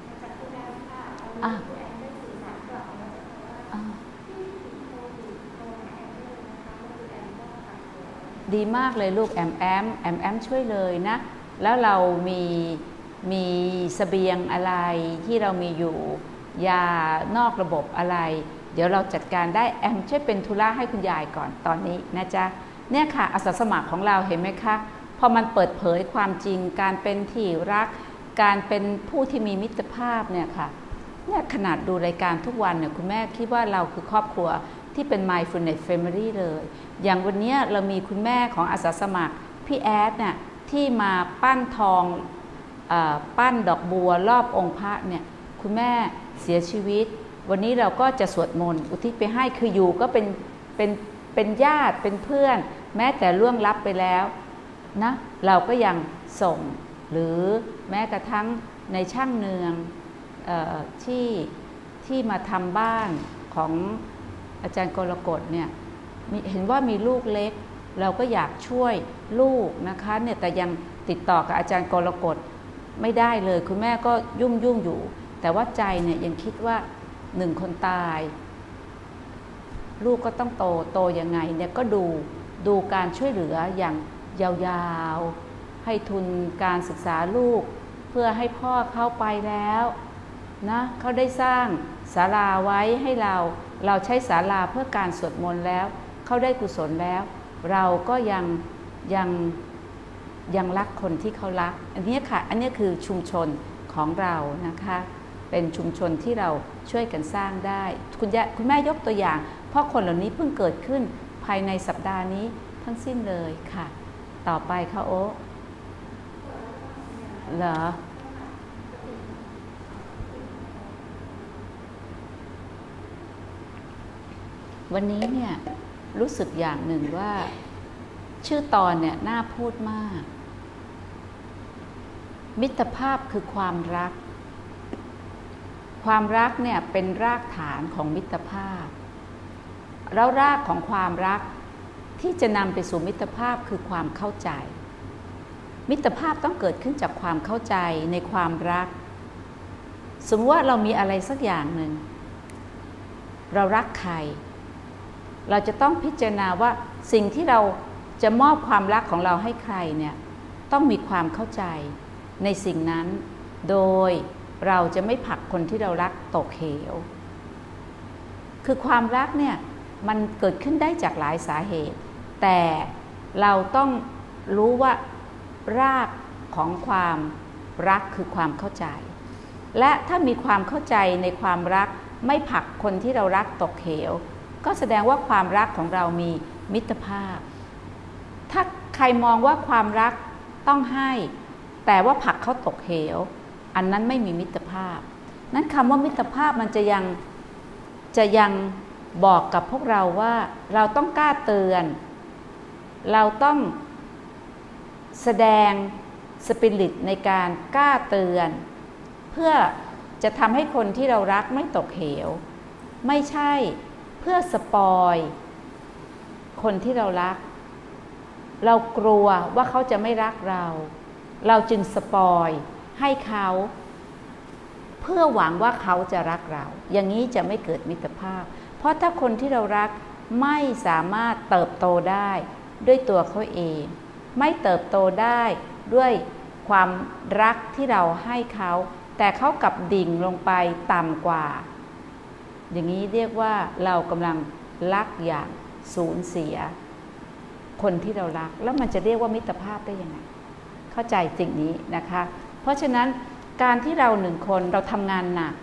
ดีมากเลยลูกแอมช่วยเลยนะแล้วเรามีเสบียงอะไรที่เรามีอยู่ยานอกระบบอะไรเดี๋ยวเราจัดการได้แอมช่วยเป็นธุระให้คุณยายก่อนตอนนี้นะจ๊ะเนี่ยค่ะอาสาสมัครของเราเห็นไหมคะพอมันเปิดเผยความจริงการเป็นที่รักการเป็นผู้ที่มีมิตรภาพเนี่ยค่ะเนี่ยขนาดดูรายการทุกวันเนี่ยคุณแม่คิดว่าเราคือครอบครัวที่เป็น mindfulness family เลยอย่างวันนี้เรามีคุณแม่ของอาสาสมัครพี่แอดเนี่ยที่มาปั้นทองปั้นดอกบัวรอบองค์พระเนี่ยคุณแม่เสียชีวิตวันนี้เราก็จะสวดมนต์อุทิศไปให้คืออยู่ก็เป็นญาติเป็นเพื่อนแม้แต่ล่วงลับไปแล้วนะเราก็ยังส่งหรือแม้กระทั่งในช่างเนืองที่มาทำบ้านของอาจารย์กรกฎเนี่ยเห็นว่ามีลูกเล็กเราก็อยากช่วยลูกนะคะเนี่ยแต่ยังติดต่อกับอาจารย์กรกฎไม่ได้เลยคุณแม่ก็ยุ่งอยู่แต่ว่าใจเนี่ยยังคิดว่า1คนตายลูกก็ต้องโตยังไงเนี่ยก็ดูการช่วยเหลืออย่างยาวๆให้ทุนการศึกษาลูกเพื่อให้พ่อเข้าไปแล้วนะเขาได้สร้างศาลาไว้ให้เราใช้ศาลาเพื่อการสวดมนต์แล้วเขาได้กุศลแล้วเราก็ยังรักคนที่เขารักอันนี้ค่ะอันนี้คือชุมชนของเรานะคะเป็นชุมชนที่เราช่วยกันสร้างได้คุณแม่ยกตัวอย่างเพราะคนเหล่านี้เพิ่งเกิดขึ้นภายในสัปดาห์นี้ทั้งสิ้นเลยค่ะต่อไปค่ะโอ๊เหรอวันนี้เนี่ยรู้สึกอย่างหนึ่งว่าชื่อตอนเนี่ยน่าพูดมากมิตรภาพคือความรักเนี่ยเป็นรากฐานของมิตรภาพแล้วรากของความรักที่จะนำไปสู่มิตรภาพคือความเข้าใจมิตรภาพต้องเกิดขึ้นจากความเข้าใจในความรักสมมติว่าเรามีอะไรสักอย่างหนึ่งเรารักใครเราจะต้องพิจารณาว่าสิ่งที่เราจะมอบความรักของเราให้ใครเนี่ยต้องมีความเข้าใจในสิ่งนั้นโดยเราจะไม่ผลักคนที่เรารักตกเหวคือความรักเนี่ยมันเกิดขึ้นได้จากหลายสาเหตุแต่เราต้องรู้ว่ารากของความรักคือความเข้าใจและถ้ามีความเข้าใจในความรักไม่ผลักคนที่เรารักตกเหวก็แสดงว่าความรักของเรามีมิตรภาพถ้าใครมองว่าความรักต้องให้แต่ว่าผลักเขาตกเหวอันนั้นไม่มีมิตรภาพนั้นคำว่ามิตรภาพมันจะยังบอกกับพวกเราว่าเราต้องกล้าเตือนเราต้องแสดงสปิริตในการกล้าเตือนเพื่อจะทำให้คนที่เรารักไม่ตกเหวไม่ใช่เพื่อสปอยคนที่เรารักเรากลัวว่าเขาจะไม่รักเราจึงสปอยให้เขาเพื่อหวังว่าเขาจะรักเราอย่างนี้จะไม่เกิดมิตรภาพเพราะถ้าคนที่เรารักไม่สามารถเติบโตได้ด้วยตัวเขาเองไม่เติบโตได้ด้วยความรักที่เราให้เขาแต่เขากลับดิ่งลงไปต่ำกว่าอย่างนี้เรียกว่าเรากำลังรักอย่างสูญเสียคนที่เรารักแล้วมันจะเรียกว่ามิตรภาพได้ยังไงเข้าใจสิ่งนี้นะคะเพราะฉะนั้นการที่เราหนึ่งคนเราทำงานหนัก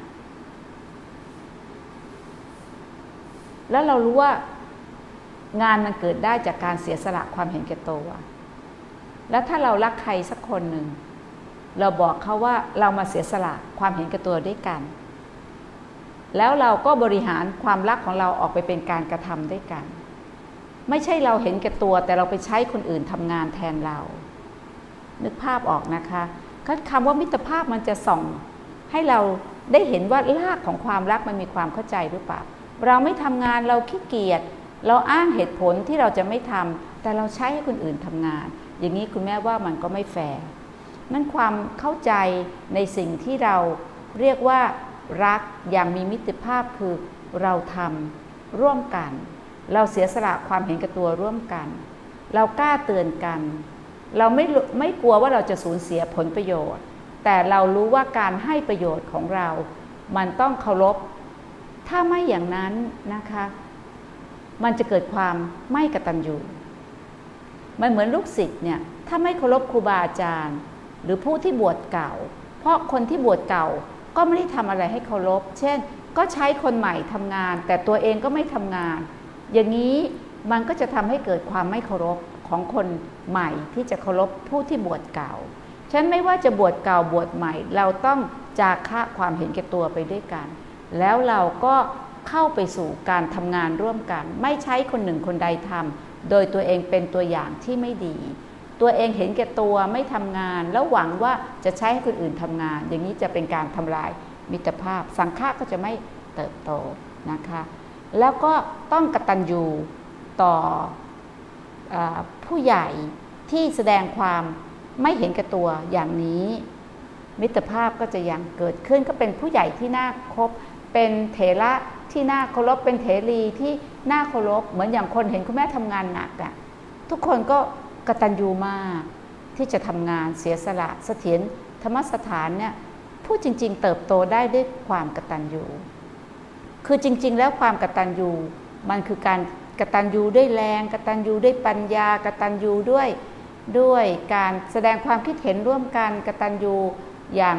แล้วเรารู้ว่างานมันเกิดได้จากการเสียสละความเห็นแก่ตัวแล้วถ้าเรารักใครสักคนหนึ่งเราบอกเขาว่าเรามาเสียสละความเห็นแก่ตัวด้วยกันแล้วเราก็บริหารความรักของเราออกไปเป็นการกระทำด้วยกันไม่ใช่เราเห็นแก่ตัวแต่เราไปใช้คนอื่นทำงานแทนเรานึกภาพออกนะคะคำว่ามิตรภาพมันจะส่องให้เราได้เห็นว่ารากของความรักมันมีความเข้าใจหรือเปล่าเราไม่ทำงานเราขี้เกียจเราอ้างเหตุผลที่เราจะไม่ทำแต่เราใช้ให้คนอื่นทำงานอย่างนี้คุณแม่ว่ามันก็ไม่แฟร์นั่นความเข้าใจในสิ่งที่เราเรียกว่ารักอย่างมีมิตรภาพคือเราทำร่วมกันเราเสียสละความเห็นแก่ตัวร่วมกันเรากล้าเตือนกันเราไม่กลัวว่าเราจะสูญเสียผลประโยชน์แต่เรารู้ว่าการให้ประโยชน์ของเรามันต้องเคารพถ้าไม่อย่างนั้นนะคะมันจะเกิดความไม่กตัญญูมันเหมือนลูกศิษย์เนี่ยถ้าไม่เคารพครูบาอาจารย์หรือผู้ที่บวชเก่าเพราะคนที่บวชเก่าก็ไม่ได้ทำอะไรให้เคารพเช่นก็ใช้คนใหม่ทำงานแต่ตัวเองก็ไม่ทำงานอย่างนี้มันก็จะทำให้เกิดความไม่เคารพของคนใหม่ที่จะเคารพผู้ที่บวชเก่าฉะนั้นไม่ว่าจะบวชเก่าบวชใหม่เราต้องจาคะความเห็นแก่ตัวไปด้วยกันแล้วเราก็เข้าไปสู่การทำงานร่วมกันไม่ใช้คนหนึ่งคนใดทำโดยตัวเองเป็นตัวอย่างที่ไม่ดีตัวเองเห็นแก่ตัวไม่ทำงานแล้วหวังว่าจะใช้ให้คนอื่นทำงานอย่างนี้จะเป็นการทำลายมิตรภาพสังฆะก็จะไม่เติบโตนะคะแล้วก็ต้องกตัญญูต่อผู้ใหญ่ที่แสดงความไม่เห็นแก่ตัวอย่างนี้มิตรภาพก็จะยังเกิดขึ้นก็เป็นผู้ใหญ่ที่น่าคบเป็นเถระที่น่าเคารพเป็นเถรีที่น่าเคารพเหมือนอย่างคนเห็นคุณแม่ทำงานหนักอ่ะทุกคนก็กตัญญูมากที่จะทำงานเสียสละเสถียรธรรมสถานเนี่ยพูดจริงๆเติบโตได้ด้วยความกตัญญูคือจริงๆแล้วความกตัญญูมันคือการกตัญญูด้วยแรงกตัญญูด้วยปัญญากตัญญูด้วยการแสดงความคิดเห็นร่วมกันกตัญญูอย่าง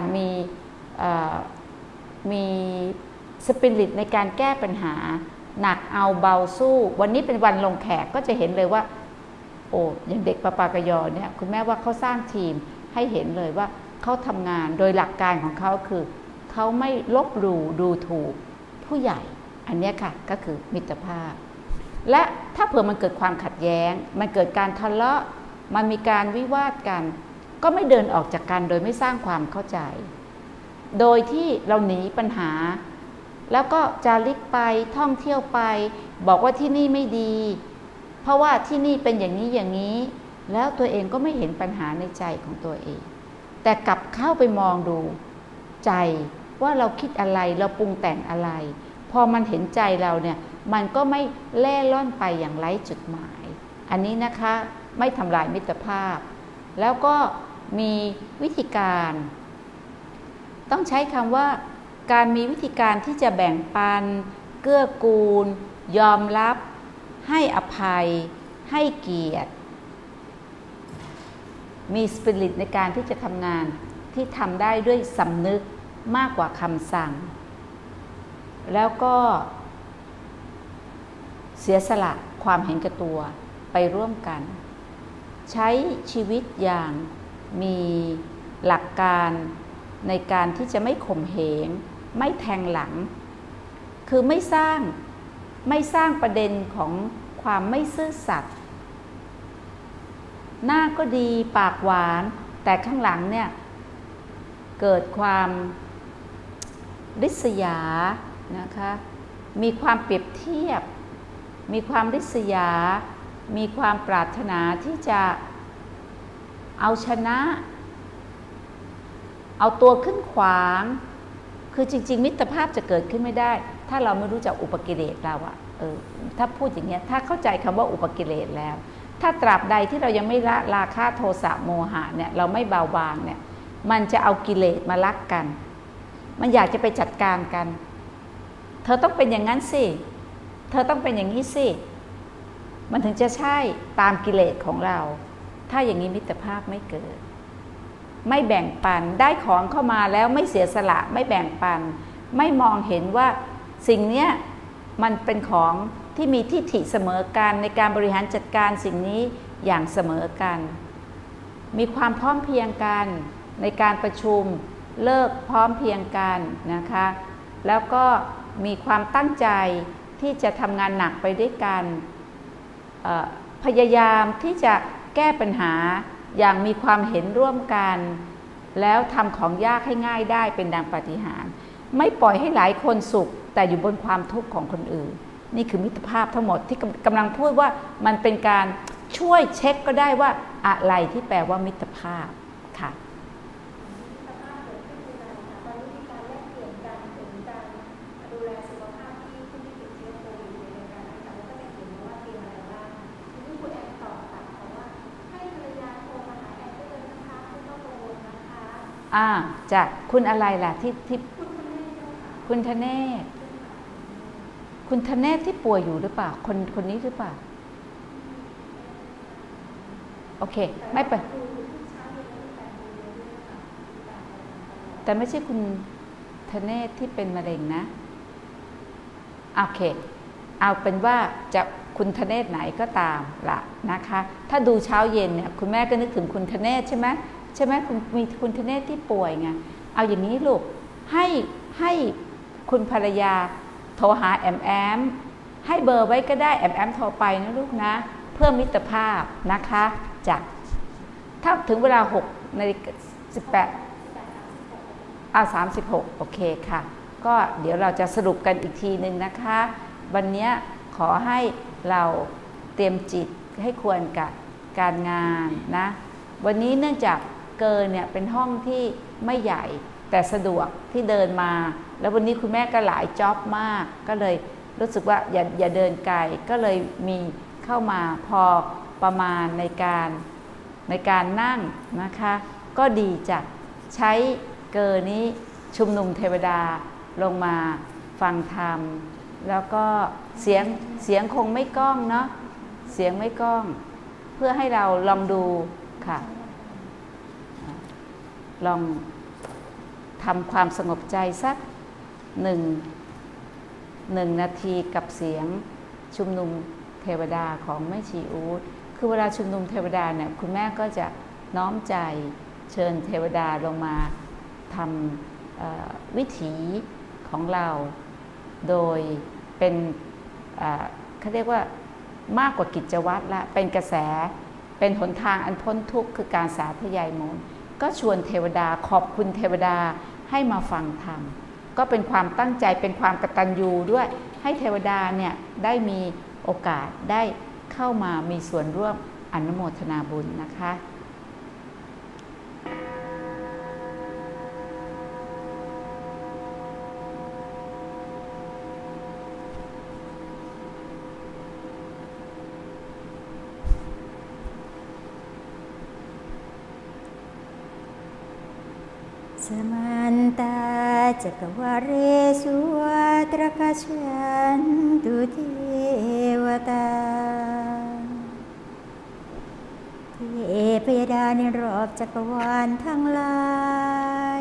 มีสปิริตในการแก้ปัญหาหนักเอาเบาสู้วันนี้เป็นวันลงแขกก็จะเห็นเลยว่าโอ้อย่างเด็กปปากยเนี่ยคุณแม่ว่าเขาสร้างทีมให้เห็นเลยว่าเขาทำงานโดยหลักการของเขาคือเขาไม่ลบหลู่ดูถูกผู้ใหญ่อันนี้ค่ะก็คือมิตรภาพและถ้าเผื่อมันเกิดความขัดแย้งมันเกิดการทะเลาะมันมีการวิวาทกันก็ไม่เดินออกจากกันโดยไม่สร้างความเข้าใจโดยที่เราหนีปัญหาแล้วก็จาริกไปท่องเที่ยวไปบอกว่าที่นี่ไม่ดีเพราะว่าที่นี่เป็นอย่างนี้แล้วตัวเองก็ไม่เห็นปัญหาในใจของตัวเองแต่กลับเข้าไปมองดูใจว่าเราคิดอะไรเราปรุงแต่งอะไรพอมันเห็นใจเราเนี่ยมันก็ไม่แล่ล่อนไปอย่างไร้จุดหมายอันนี้นะคะไม่ทำลายมิตรภาพแล้วก็มีวิธีการต้องใช้คำว่าการมีวิธีการที่จะแบ่งปันเกื้อกูลยอมรับให้อภัยให้เกียรติมีสปิริตในการที่จะทำงานที่ทำได้ด้วยสำนึกมากกว่าคำสั่งแล้วก็เสียสละความเห็นแก่ตัวไปร่วมกันใช้ชีวิตอย่างมีหลักการในการที่จะไม่ข่มเหงไม่แทงหลังคือไม่สร้างประเด็นของความไม่ซื่อสัตย์หน้าก็ดีปากหวานแต่ข้างหลังเนี่ยเกิดความริษยานะคะมีความเปรียบเทียบมีความริษยามีความปรารถนาที่จะเอาชนะเอาตัวขึ้นขวางคือจริงๆมิตรภาพจะเกิดขึ้นไม่ได้ถ้าเราไม่รู้จักอุปกิเลสเราอะถ้าพูดอย่างเงี้ยถ้าเข้าใจคำว่าอุปกิเลสแล้วถ้าตราบใดที่เรายังไม่ละราคะโทสะโมหะเนี่ยเราไม่เบาบางเนี่ยมันจะเอากิเลสมารักกันมันอยากจะไปจัดการกันเธอต้องเป็นอย่างนั้นสิเธอต้องเป็นอย่างนี้สิมันถึงจะใช่ตามกิเลสของเราถ้าอย่างนี้มิตรภาพไม่เกิดไม่แบ่งปันได้ของเข้ามาแล้วไม่เสียสละไม่แบ่งปันไม่มองเห็นว่าสิ่งนี้มันเป็นของที่มีทิฏฐิเสมอกันในการบริหารจัดการสิ่งนี้อย่างเสมอกันมีความพร้อมเพรียงกันในการประชุมเลิกพร้อมเพรียงกันนะคะแล้วก็มีความตั้งใจที่จะทำงานหนักไปด้วยกันพยายามที่จะแก้ปัญหาอย่างมีความเห็นร่วมกันแล้วทำของยากให้ง่ายได้เป็นดังปาฏิหาริย์ไม่ปล่อยให้หลายคนสุขแต่อยู่บนความทุกข์ของคนอื่นนี่คือมิตรภาพทั้งหมดที่กำลังพูดว่ามันเป็นการช่วยเช็คก็ได้ว่าอะไรที่แปลว่ามิตรภาพค่ะจากคุณอะไรล่ะที่คุณธเนศคุณธเนศที่ป่วยอยู่หรือเปล่าคนนี้หรือเปล่าโอเคไม่เป็นแต่ไม่ใช่คุณธเนศที่เป็นมะเร็งนะโอเคเอาเป็นว่าจะคุณธเนศไหนก็ตามล่ะนะคะถ้าดูเช้าเย็นเนี่ยคุณแม่ก็นึกถึงคุณธเนศใช่ไหมคุณมีคุณธเนศที่ป่วยไงเอาอย่างนี้ลูกให้คุณภรรยาโทรหาแอมให้เบอร์ไว้ก็ได้แอมโทรไปนะลูกนะเพื่อมิตรภาพนะคะจากถ้าถึงเวลา6:18 36โอเคค่ะก็เดี๋ยวเราจะสรุปกันอีกทีนึงนะคะวันนี้ขอให้เราเตรียมจิตให้ควรกับการงานนะวันนี้เนื่องจากเกินเนี่ยเป็นห้องที่ไม่ใหญ่แต่สะดวกที่เดินมาแล้ววันนี้คุณแม่ก็หลายจ็อบมากก็เลยรู้สึกว่าอย่าเดินไกลก็เลยมีเข้ามาพอประมาณในการนั่งนะคะก็ดีจะใช้เกินนี้ชุมนุมเทวดาลงมาฟังธรรมแล้วก็เสียงคงไม่ก้องเนาะเสียงไม่ก้องเพื่อให้เราลองดูค่ะลองทำความสงบใจสักหนึ่งนาทีกับเสียงชุมนุมเทวดาของแม่ชีอู๊ดคือเวลาชุมนุมเทวดาเนี่ยคุณแม่ก็จะน้อมใจเชิญเทวดาลงมาทำวิถีของเราโดยเป็นเขาเรียกว่ามากกว่ากิจวัตรละเป็นกระแสเป็นหนทางอันพ้นทุกข์คือการสาธยายมนต์ก็ชวนเทวดาขอบคุณเทวดาให้มาฟังธรรมก็เป็นความตั้งใจเป็นความกตัญญูด้วยให้เทวดาเนี่ยได้มีโอกาสได้เข้ามามีส่วนร่วมอนุโมทนาบุญนะคะสมันตาจักวาเรสุวัตรคชันตุเทวตาเทพยดาในรอบจักรวาลทั้งหลาย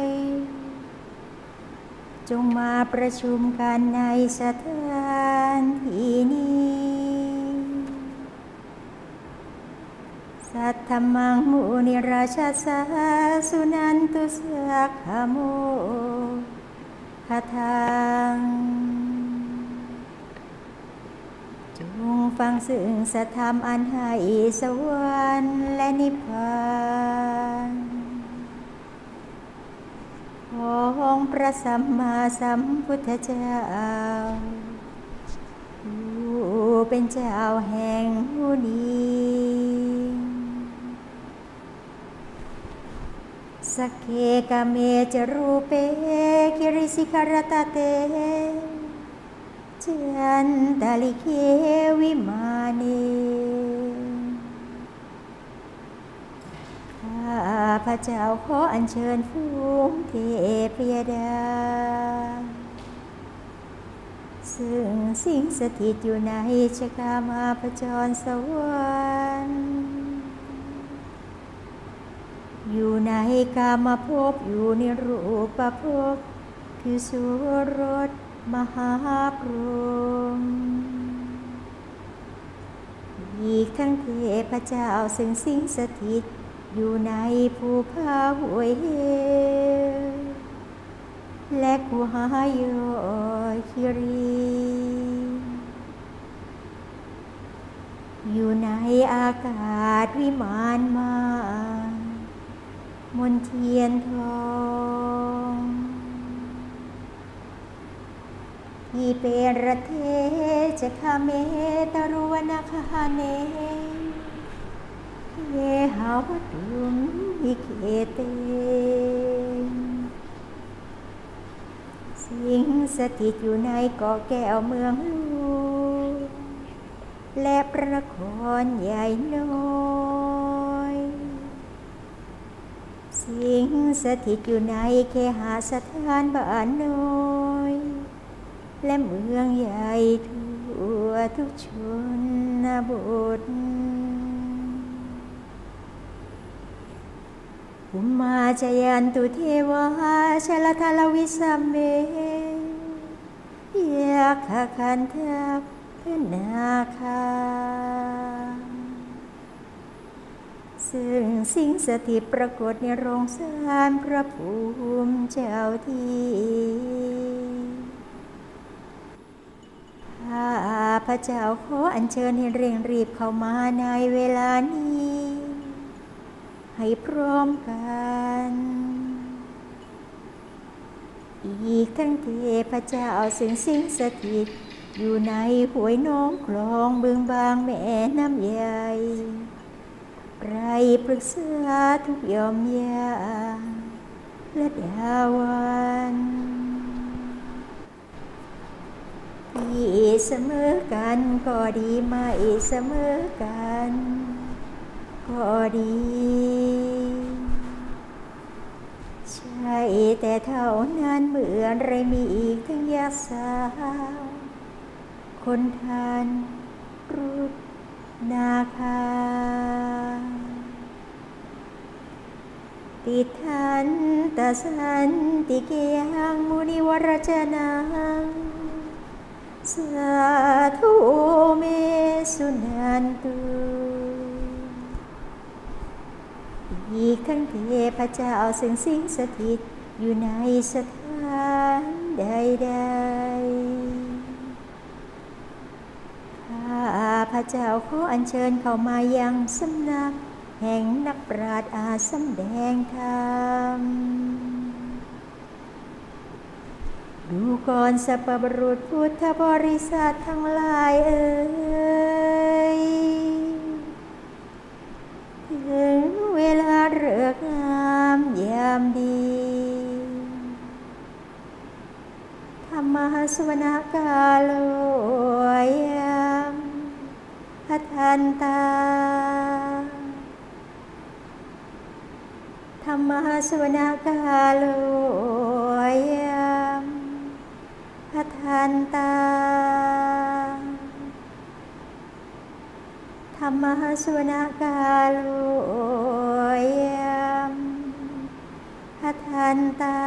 จงมาประชุมกันในสถานที่นี้สัทธมังมุนิราชสาสุนันตุสักขโมคาทังจงฟังซึ่งสัทธรรมอันให้สวรรค์และนิพพานของพระสัมมาสัมพุทธเจ้าผู้เป็นเจ้าแห่งมุนีสักเคกะเมจรูเปกิริสิกรตเตจันตาลิเควิมานีข้าพระเจ้าขออัญเชิญฝูงเทพยดาซึ่งสิงสถิตอยู่ในชกามาพจรสวรรค์อยู่ในกามภพอยู่ในรูปภพคือสุรสมหาพรหมอีกทั้งเทพเจ้าซึ่งสิงสถิตอยู่ในภูผาห้วยเหวและกุหายคิรีอยู่ในอากาศวิมานมามนเทียนทองที่เป็นระเทจะคาเมตรุวนาคาเนเยหาวัตุมหิเคเตสิงสถิตอยู่ในเกาะแก้วเมืองลูและพระนครใหญ่น้อยสิงสถิตอยู่ในเคหสถานบ้านน้อยและเมืองใหญ่ทั่วทุกชนบทภูมาจยันตุเทวาชลทลวิสัมเมยาคคันทัพพนาคาซึ่งสิงสถิตปรากฏในโรงศาลพระภูมิเจ้าที่ข้าพระเจ้าขออัญเชิญให้เร่งรีบเข้ามาในเวลานี้ให้พร้อมกันอีกทั้งเทพเจ้าซึ่งสิงสถิตอยู่ในห้วยน้องคลองบึงบางแม่น้ำใหญ่ไพรปรึกษาทุกยอมยามและดาวันที่เสมอกันก็ดีไม่เสมอกันก็ดีใช่แต่เท่านั้นเหมือนไรมีอีกทั้งยักษ์สาวคนทันรูปนาคาติทันตสันติเกยังมุนิวรจนังสาธุเมสุนันตุอีกทั้งเทพเจ้าซึ่งสิงสถิตอยู่ในสถานใดๆข้าพระเจ้าขออัญเชิญเข้ามายังสำนักแห่งนักปราชญ์อาสำแดงธรรมดูก่อนสัพพบุรุษพุทธบริษัททั้งหลายเอ่ยถึงเวลาฤกษ์งามยามดีธรรมสวนกาโลยามพัทันตาธรรมสวนกาโลยามพัทันตาธรรมสวนกาโลยามพัทันตา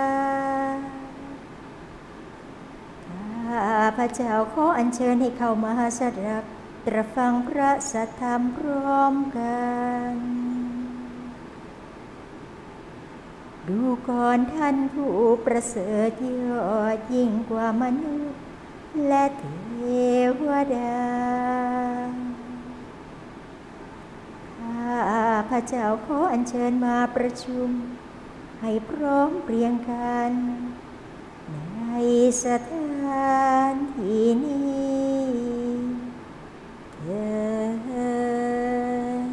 ข้าพระเจ้าขออัญเชิญให้เข้ามาสดับตรับฟังพระสัทธรรมพร้อมกันดูก่อนท่านผู้ประเสริฐยอดยิ่งกว่ามนุษย์และเทวดาข้าพระเจ้าขออัญเชิญมาประชุมให้พร้อมเพรียงกันในสถานที่นี้เถิด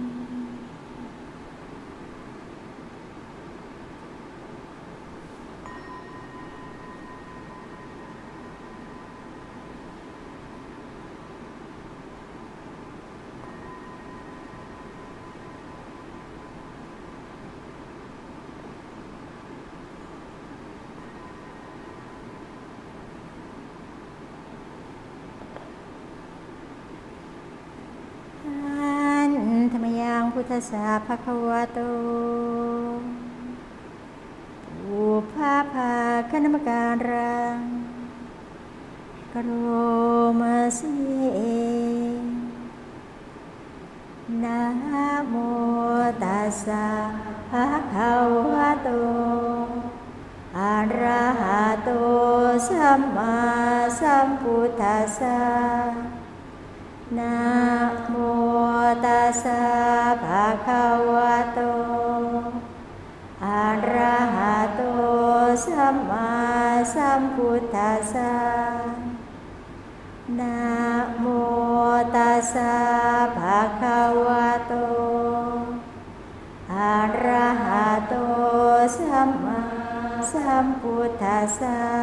ธรรมยังพุทธสาภควโตอุปาภาคณมการังกโรมาสินะโมตัสสะภะคะวะโตอะระหะโตสัมมาสัมพุทธัสสะนะโมตัสสะภะคะวะโตอะระหะโตสัมมาสัมพุทธัสสะนะโมตัสสะภะคะวะโตอะระหะโตสัมมาสัมพุทธัสสะ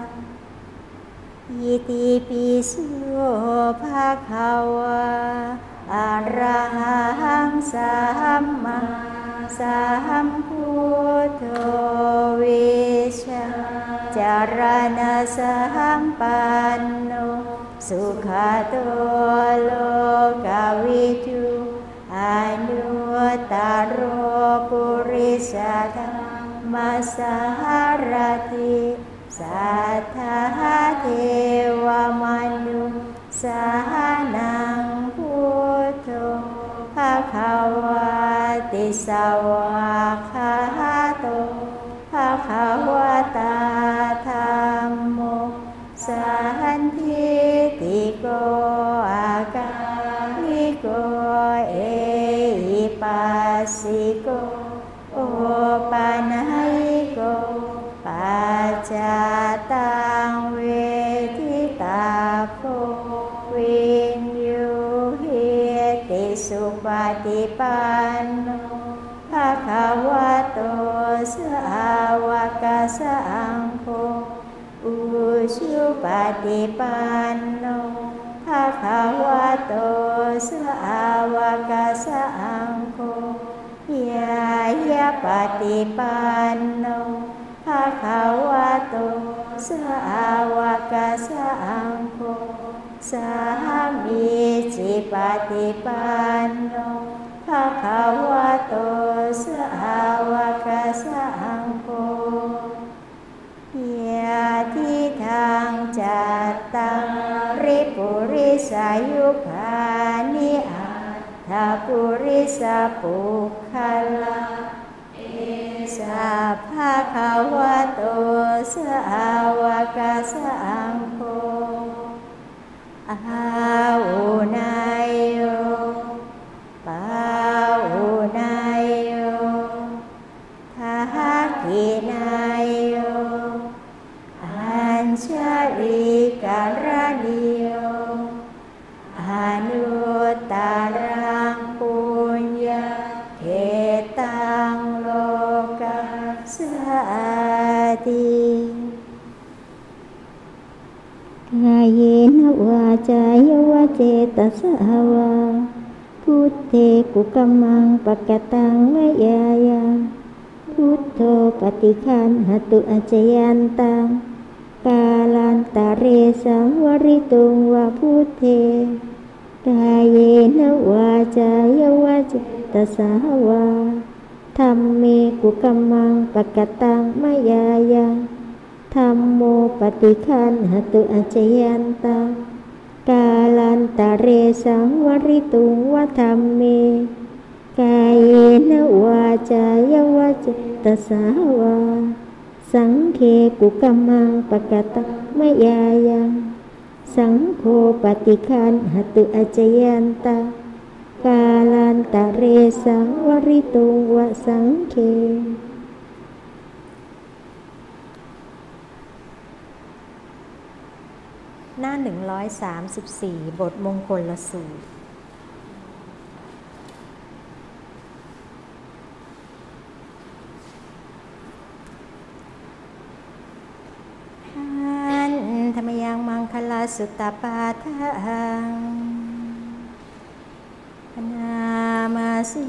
อิติปิโสภะคะวะอะระหังสัมมาสัมพุทโธวิชชาจารณะสัมปันโนสุขโตโลกวิทูอนุตตรปุริสธรรมสารถิสัทธาเทวมนุสานังพุทโธภควติสวากขาโตภควตาธัมโมสันทิติโกอาการิโกเอหิปัสสิโกโอปานัยโกปัจจตังเวทิตาโพวินยูหิติสุปฏิปันโนภะคะวะโตสาวกสังโฆอุชุปฏิปันโนภะคะวะโตสาวกสังโฆยายะปฏิปันโนภะคะวะโตสาวกสังโฆสามีจิปฏิปันโนภะคะวะโตสาวกสังโฆยะทิทางจัตตังริปุริสายุคานิอัตถปุริสปุคคลาสัพพะคะวะโตสาวกสังโฆอาหุนายโยปาหุนายโยทักขินายโยอัญชลิกรณิโยอนุตตรังปุญญาเขตังโลกัสสติกายเยนวาจายวะเจตสาวาพุทเทกุกัมมังปะกตังมยายาพุทโธปฏิคันหตุอจยันตังกาลันตะเรสังวริตุงวะพุทเทกายเยนวาจายวะเจตสาวาธัมเมกุกัมมังปะกตังมยายาธัมโมปฏิคันหตุอจยันตังกาลันตะเรสังวริตุงวะธัมเมกายเยนวาจายวะจตสาวาสังเคกุกัมมังปะกตมยายังสังโฆปฏิคันหตุอจยันตากาลันตะเรสังวริตุงวสังเคหน้า134บทมงคลสูตรธรรมยังมังคลาสุตตปาทังพนามาสิ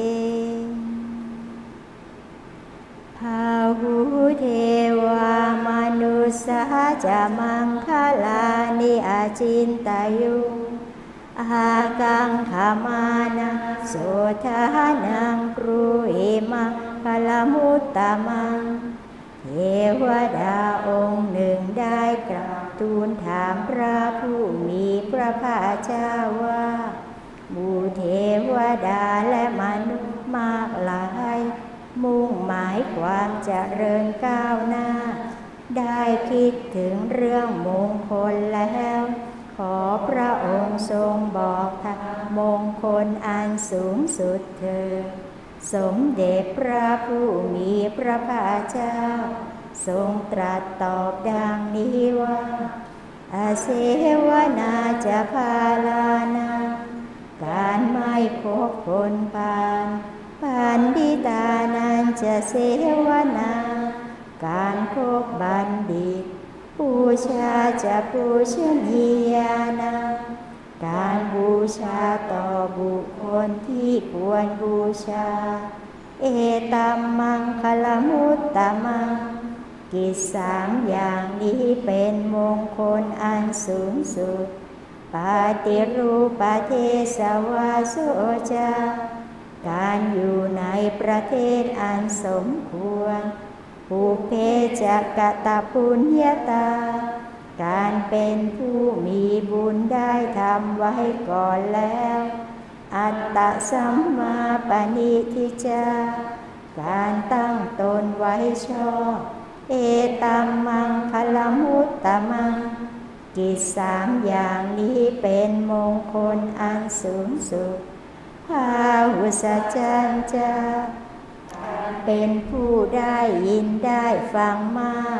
ภาหุเทวามนุสสาจะมังคลานิอาจินตายุอากังขมานังโสทานังปรุหิมังคลมุตตมังเทวดาองค์หนึ่งได้กราบทูลถามพระผู้มีพระภาคเจ้าว่าหมู่เทวดาและมนุษย์มากหลายมุ่งหมายความเจริญก้าวหน้าได้คิดถึงเรื่องมงคลแล้วขอพระองค์ทรงบอกทางมงคลอันสูงสุดเถิดสมเด็จพระผู้มีพระภาคเจ้าทรงตรัสตอบดังนี้ว่าอาเสวนาจะพาลานาการไม่พบผลปานปันดิตานันจะเสวนาการพบบัณฑิตบูชาจะปูชนียานาการบูชาต่อบุคคลที่ควรบูชาเอตัมมังคลมุตตมังกิจ3อย่างนี้เป็นมงคลอันสูงสุดปาติรูปเทสวาโสจาการอยู่ในประเทศอันสมควรภูเพจักตปุญญาตาการเป็นผู้มีบุญได้ทำไว้ก่อนแล้วอัตตสัมมาปณิทิจาการตั้งตนไว้ชอบเอตัมมังคลมุตตมังกิจ3อย่างนี้เป็นมงคลอันสูงสุดภาหุสัจจัญจาเป็นผู้ได้ยินได้ฟังมาก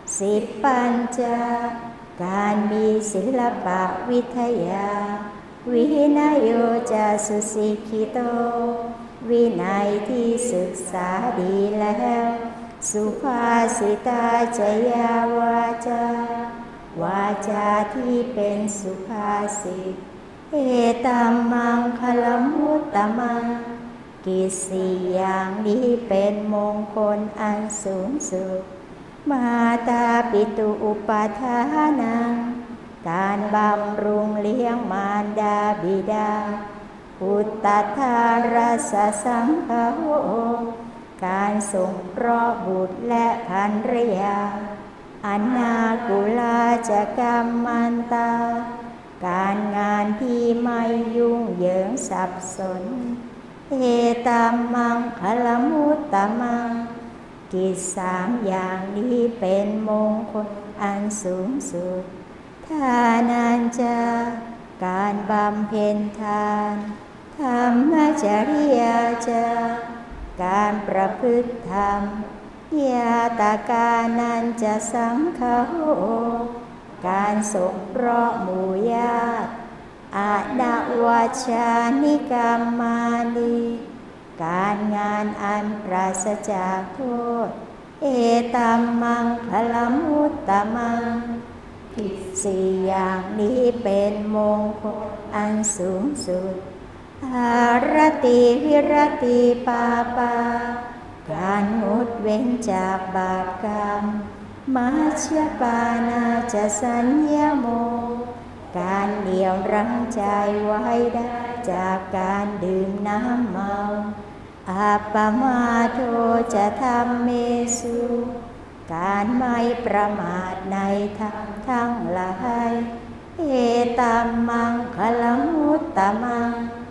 10ปัญจาการมีศิลปะวิทยาวินัยโยจะสุสิกขิโตวินัยที่ศึกษาดีแล้วสุภาษิตาจยาวาจาวาจาที่เป็นสุภาษิตเอตัมมังคลมุตตมังกิจ4อย่างนี้เป็นมงคลอันสูงสุดมาตาปิตุอุปาทานังการบำรุงเลี้ยงมารดาบิดาพุตตทารสสังฆโหการสงเคราะห์บุตรและภรยาอนากุลาจกรรมันตาการงานที่ไม่ยุ่งเหยิงสับสนเอตัมมังคลมุตตมังกิจ3อย่างนี้เป็นมงคลอันสูงสุดทานัญจาการบำเพ็ญทานธรรมจริยาจาการประพฤติธรรมยาตากานัญจะสังฆโหการสงเคราะห์หมู่ญาติอาดาวัชชานิกรรมานีการงานอันปราศจากโทษเอตัมมังคลมุตตมังกิจ4อย่างนี้เป็นมงคลอันสูงสุดอารติวิรติปาปาการงดเว้นจากบาปกรรมมัชฌิปานาจะสัญญโมการเหนี่ยวรั้งใจไว้ได้จากการดื่มน้ำเมาอัปปมาโทจะทำเมสุการไม่ประมาทในธรรมทั้งหลายเอตัมมังคลมุตตมัง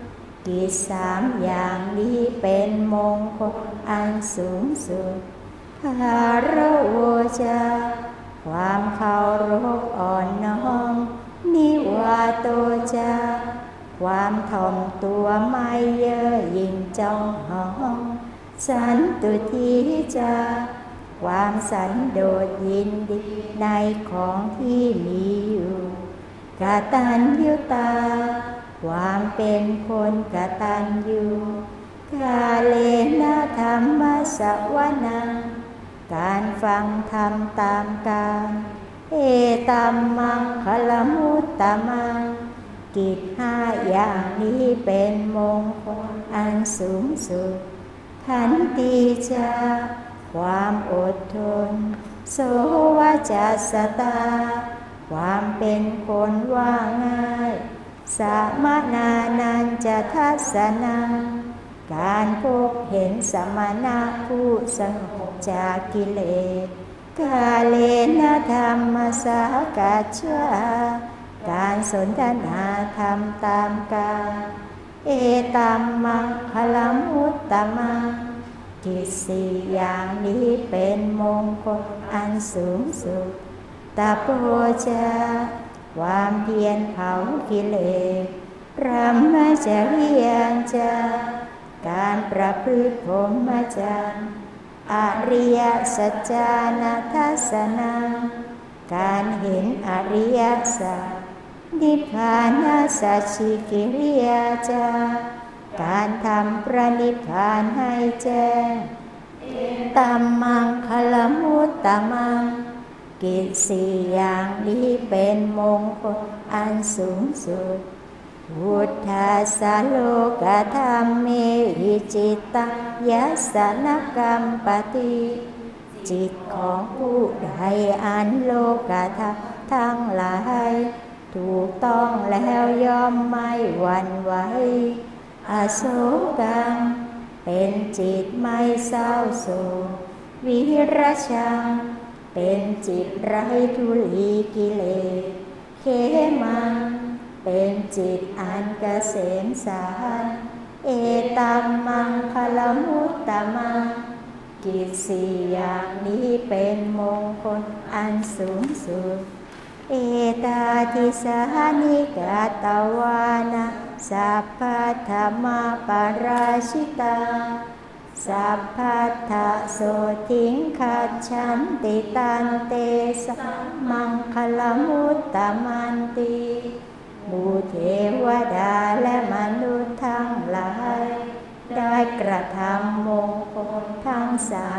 กิจ3อย่างนี้เป็นมงคลอันสูงสุดภาระโวจาความเคารพอ่อนน้อมนิวาโตจาความถ่อมตัวไม่เย่อหยิ่งจองหองสันตุทิจาความสันโดษยินดีในของที่มีอยู่กตัญญูตาความเป็นคนกตัญญูกาเลนะธรรมสวนาการฟังธรรมตามกาลเอตัมมังคลมุตตมังกิจ5อย่างนี้เป็นมงคลอันสูงสุดขันติจาความอดทนโสวจัสสตาความเป็นคนว่าง่ายสมนานันจะทัศนังการพบเห็นสมณะผู้สงบจากกิเลสกาเลนะธรรมสากัจฉาการสนทนาธรรมตามกาลเอตัมมังคลมุตตมังกิจ4อย่างนี้เป็นมงคลอันสูงสุดตโปจาความเพียรเผากิเลสพรหมจริยังจาการประพฤติพรหมจรรย์อริยสัจจานัสสนังการเห็นอริยสัจนิพพานสัจฉิกิริยาจาการทำพระนิพพานให้แจ้งตัมมังคลมุตตมังกิจ4อย่างนี้เป็นมงคลอันสูงสุดพุทธัสสะโลกธรรมเมหิจิตตังยัสสนกัมปติจิตของผู้ใดอันโลกธรรมทั้งหลายถูกต้องแล้วย่อมไม่หวั่นไหวอโศกังเป็นจิตไม่เศร้าโศกวิรัชังเป็นจิตไร้ทุลีกิเลสเขมังเป็นจิตอันเกษมสารเอตัมมังคลมุตตมังกิจ4อย่างนี้เป็นมงคลอันสูงสุดเอตาทิสานิกาตวานะสัพพัทธมาปาราชิตาสัพพัทธโสทิงคัจฉันติตันเตสัมมังคลมุตตมันติบูเทวดาและมนุษย์ทั้งหลายได้กระทำมงคลทั้ง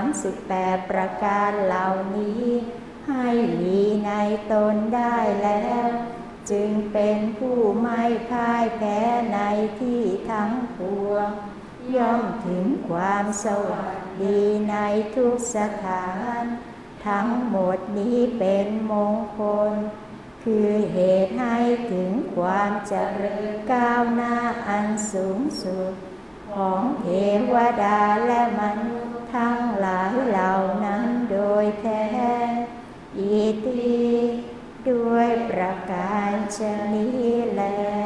38ประการเหล่านี้ให้มีในตนได้แล้วจึงเป็นผู้ไม่พ่ายแพ้ในที่ทั้งปวงย่อมถึงความสวัสดีในทุกสถานทั้งหมดนี้เป็นมงคลคือเหตุให้ถึงความเจริญก้าวหน้าอันสูงสุดของเทวดาและมนุษย์ทั้งหลายเหล่านั้นโดยแท้อิติด้วยประการฉะนี้แล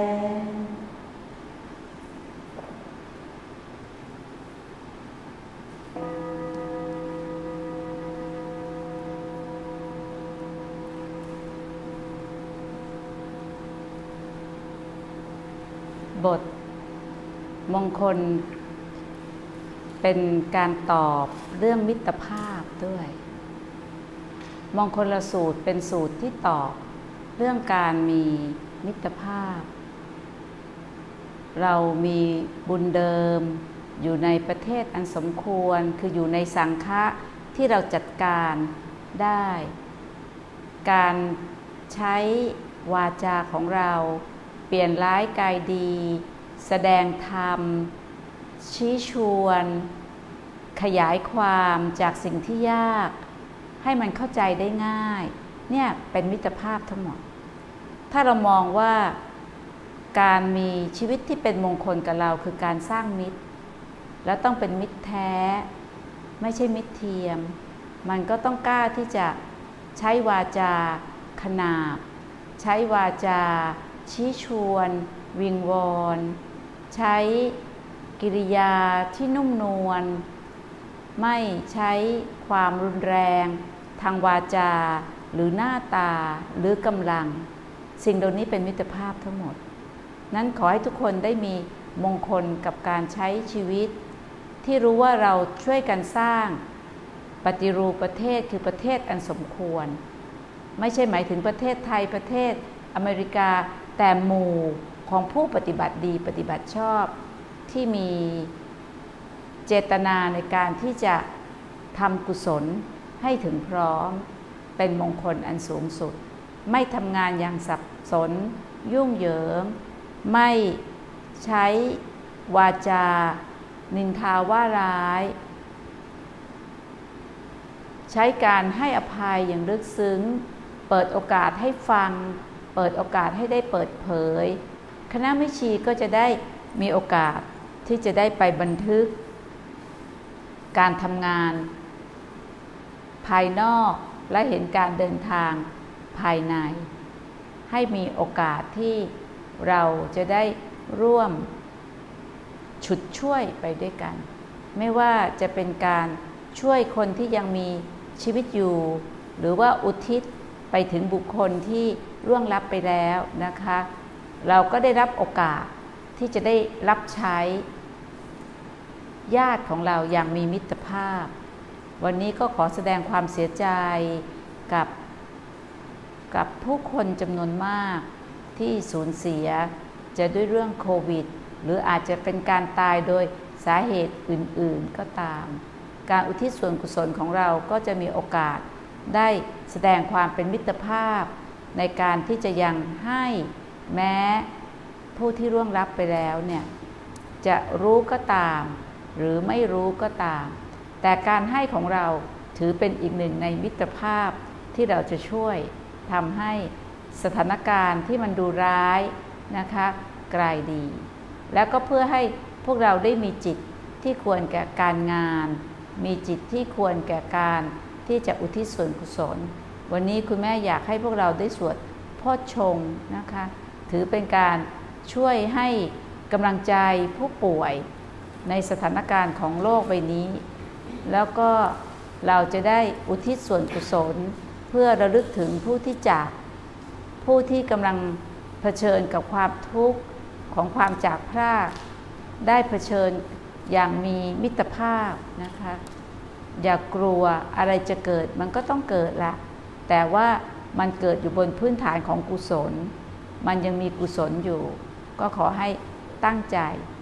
บทมงคลเป็นการตอบเรื่องมิตรภาพด้วยมงคลสูตรเป็นสูตรที่ตอบเรื่องการมีมิตรภาพเรามีบุญเดิมอยู่ในประเทศอันสมควรคืออยู่ในสังฆะที่เราจัดการได้การใช้วาจาของเราเปลี่ยนร้ายกายดีแสดงธรรมชี้ชวนขยายความจากสิ่งที่ยากให้มันเข้าใจได้ง่ายเนี่ยเป็นมิตรภาพทั้งหมดถ้าเรามองว่าการมีชีวิตที่เป็นมงคลกับเราคือการสร้างมิตรแล้วต้องเป็นมิตรแท้ไม่ใช่มิตรเทียมมันก็ต้องกล้าที่จะใช้วาจาขนาบใช้วาจาชี้ชวนวิงวอนใช้กิริยาที่นุ่มนวลไม่ใช้ความรุนแรงทางวาจาหรือหน้าตาหรือกำลังสิ่งเหล่านี้เป็นมิตรภาพทั้งหมดนั้นขอให้ทุกคนได้มีมงคลกับการใช้ชีวิตที่รู้ว่าเราช่วยกันสร้างปฏิรูปประเทศคือประเทศอันสมควรไม่ใช่หมายถึงประเทศไทยประเทศอเมริกาแต่หมู่ของผู้ปฏิบัติดีปฏิบัติชอบที่มีเจตนาในการที่จะทำกุศลให้ถึงพร้อมเป็นมงคลอันสูงสุดไม่ทำงานอย่างสับสนยุ่งเหยิงไม่ใช้วาจานินทาว่าร้ายใช้การให้อภัยอย่างลึกซึ้งเปิดโอกาสให้ฟังเปิดโอกาสให้ได้เปิดเผยคณะแม่ชีก็จะได้มีโอกาสที่จะได้ไปบันทึกการทำงานภายนอกและเห็นการเดินทางภายในให้มีโอกาสที่เราจะได้ร่วมฉุดช่วยไปด้วยกันไม่ว่าจะเป็นการช่วยคนที่ยังมีชีวิตอยู่หรือว่าอุทิศไปถึงบุคคลที่ล่วงลับไปแล้วนะคะเราก็ได้รับโอกาสที่จะได้รับใช้ญาติของเราอย่างมีมิตรภาพวันนี้ก็ขอแสดงความเสียใจกับผู้คนจำนวนมากที่สูญเสียจะด้วยเรื่องโควิดหรืออาจจะเป็นการตายโดยสาเหตุอื่นๆก็ตามการอุทิศส่วนกุศลของเราก็จะมีโอกาสได้แสดงความเป็นมิตรภาพในการที่จะยังให้แม้ผู้ที่ร่วงลับไปแล้วเนี่ยจะรู้ก็ตามหรือไม่รู้ก็ตามแต่การให้ของเราถือเป็นอีกหนึ่งในมิตรภาพที่เราจะช่วยทำให้สถานการณ์ที่มันดูร้ายนะคะกลายดีแล้วก็เพื่อให้พวกเราได้มีจิตที่ควรแก่การงานมีจิตที่ควรแก่การที่จะอุทิศส่วนกุศลวันนี้คุณแม่อยากให้พวกเราได้สวดโพชฌงค์นะคะถือเป็นการช่วยให้กำลังใจผู้ป่วยในสถานการณ์ของโลกใบนี้แล้วก็เราจะได้อุทิศส่วนกุศลเพื่อระลึกถึงผู้ที่จากผู้ที่กำลังเผชิญกับความทุกข์ของความจากพรากได้เผชิญอย่างมีมิตรภาพนะคะอย่ากลัวอะไรจะเกิดมันก็ต้องเกิดละแต่ว่ามันเกิดอยู่บนพื้นฐานของกุศลมันยังมีกุศลอยู่ก็ขอให้ตั้งใจ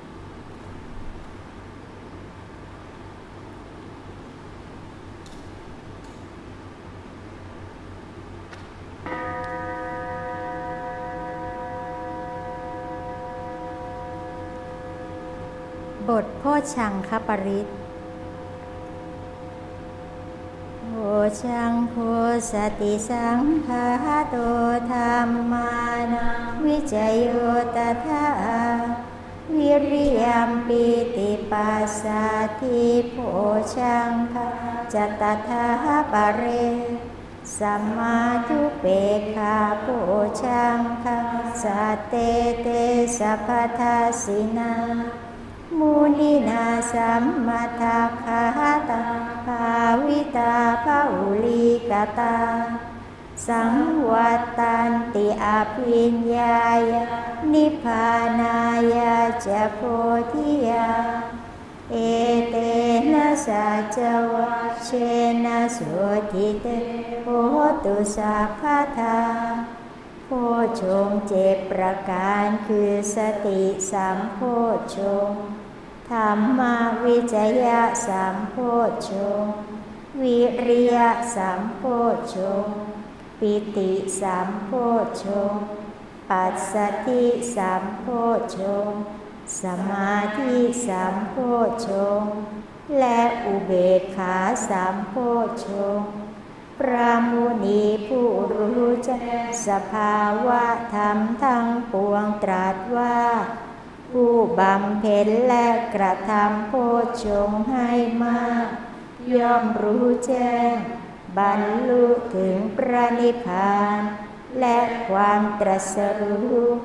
บทโพชฌังคปริตโพชฌังโพสติสังฆาโตธัมมานังวิจโยตถาวิริยัมปิติปัสสติโพชฌังคะจตถาปะเรสัมมาทุเปกขาโพชฌังคะสัตเตเตสัพพทัสสินามุนินาสัมมาทัคขาตาภาวิตาภาอุลิกตาสังวัตตันติอภิญญายานิพพานายาจะโพธิยาเอเตนะสัจวะเชนะสุทิเตโหตุสัพพทาโพชฌงค์7ประการคือสติสัมโพชฌงค์ธรรมวิจยะสัมโพชฌงค์วิริยะสัมโพชฌงค์ปิติสัมโพชฌงค์ปัสสัทธิสัมโพชฌงค์สมาธิสัมโพชฌงค์และอุเบกขาสัมโพชฌงค์พระมุนีผู้รู้แจ้งสภาวะธรรมทั้งปวงตรัสว่าผู้บำเพ็ญและกระทำโพชฌงค์ให้มากย่อมรู้แจ้งบรรลุถึงพระนิพพานและความตรัสรู้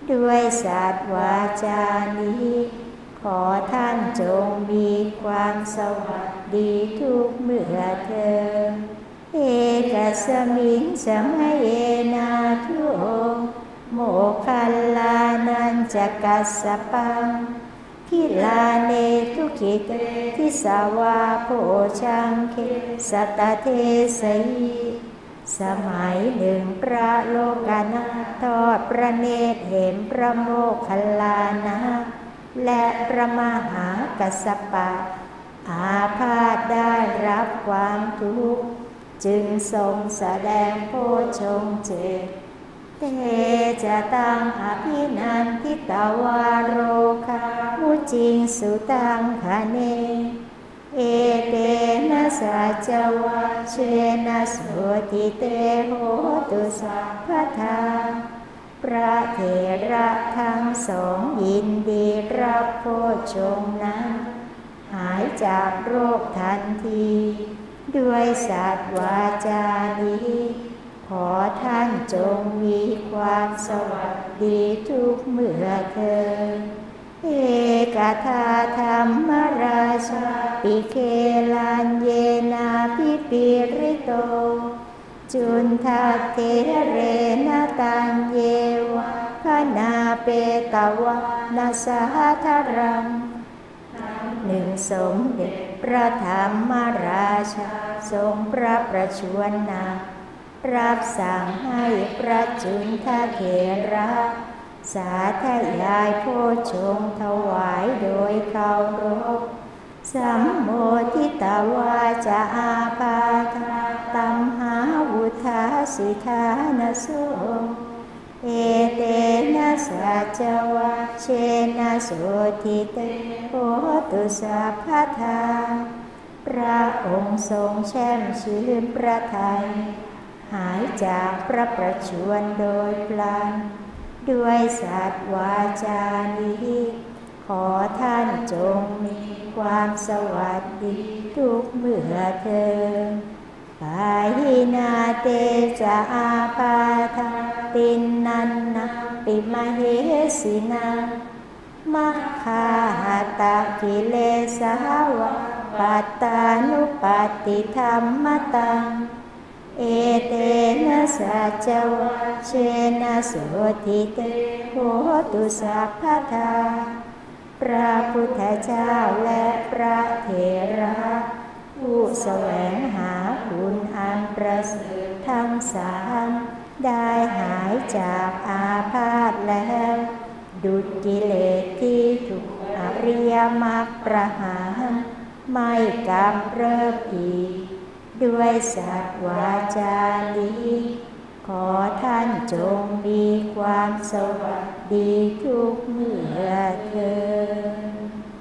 ด้วยสัตย์วาจานี้ขอท่านจงมีความสวัสดีทุกเมื่อเถิดเอกสมิงสมัยเอนาทุโมคัลลานันจะกัสสปังคิลาเนทุขิเตทิสาวาโพชังเคสัตเทสยิสมัยหนึ่งพระโลกานาถทอดพระเนตรเห็นพระโมคคัลลานะและพระมหากัสสปะอาพาธได้รับความทุกข์จึงทรงแสดงโพชฌงค์เจ็ดเตจะตังอภินันทิตาวาโรคามุจิงสุตังคเนเอเตนะสัจวะเชนะโสติเตโหตุสัพพทาพระเถระทั้งสองยินดีรับโพชฌงค์นั้นหายจากโรคทันทีด้วยสัตย์วาจานี้ขอท่านจงมีความสวัสดีทุกเมื่อเถิดเอกทาธรรมราชาปิเคลันเยนาภิปิริโตจุนทัตเถเรนะตัญเยวะพนาเปตวะนาสหัทรังหนึ่งสมเด็จพระธรรมราชาทรงพระประชวรนารับสั่งให้พระจุนทเถระสาธยายโพชฌงค์ถวายโดยเคารพสัมโมทิตาวาจาอาปาทาตัมหาวุธาสิทานโสเอเตนะสัจวะเชนะโสติเตโหตุสัพพทาพระองค์ทรงแช่มชื่นพระทัยหายจากพระประชวรโดยพลันด้วยสัตย์วาจานี้ขอท่านจงมีความสวัสดีทุกเมื่อเถิดปาหินาเตจะอาปาทาตินนันนาปิมเหสินามัคคาหตะกิเลสาวะปัตตานุปาติธรรมตังเอเตนะสัจวะเชนะโสติเตโหตุสัพพทาพระพุทธเจ้าและพระเถระผู้แสวงหาคุณอันประเสริฐทั้งสามได้หายจากอาพาธแล้วดุจกิเลสที่ถูกอริยมรรคประหารไม่กำเริบอีกด้วยสัตย์วาจานี้ขอท่านจงมีความสวัสดีทุกเมื่อเถิด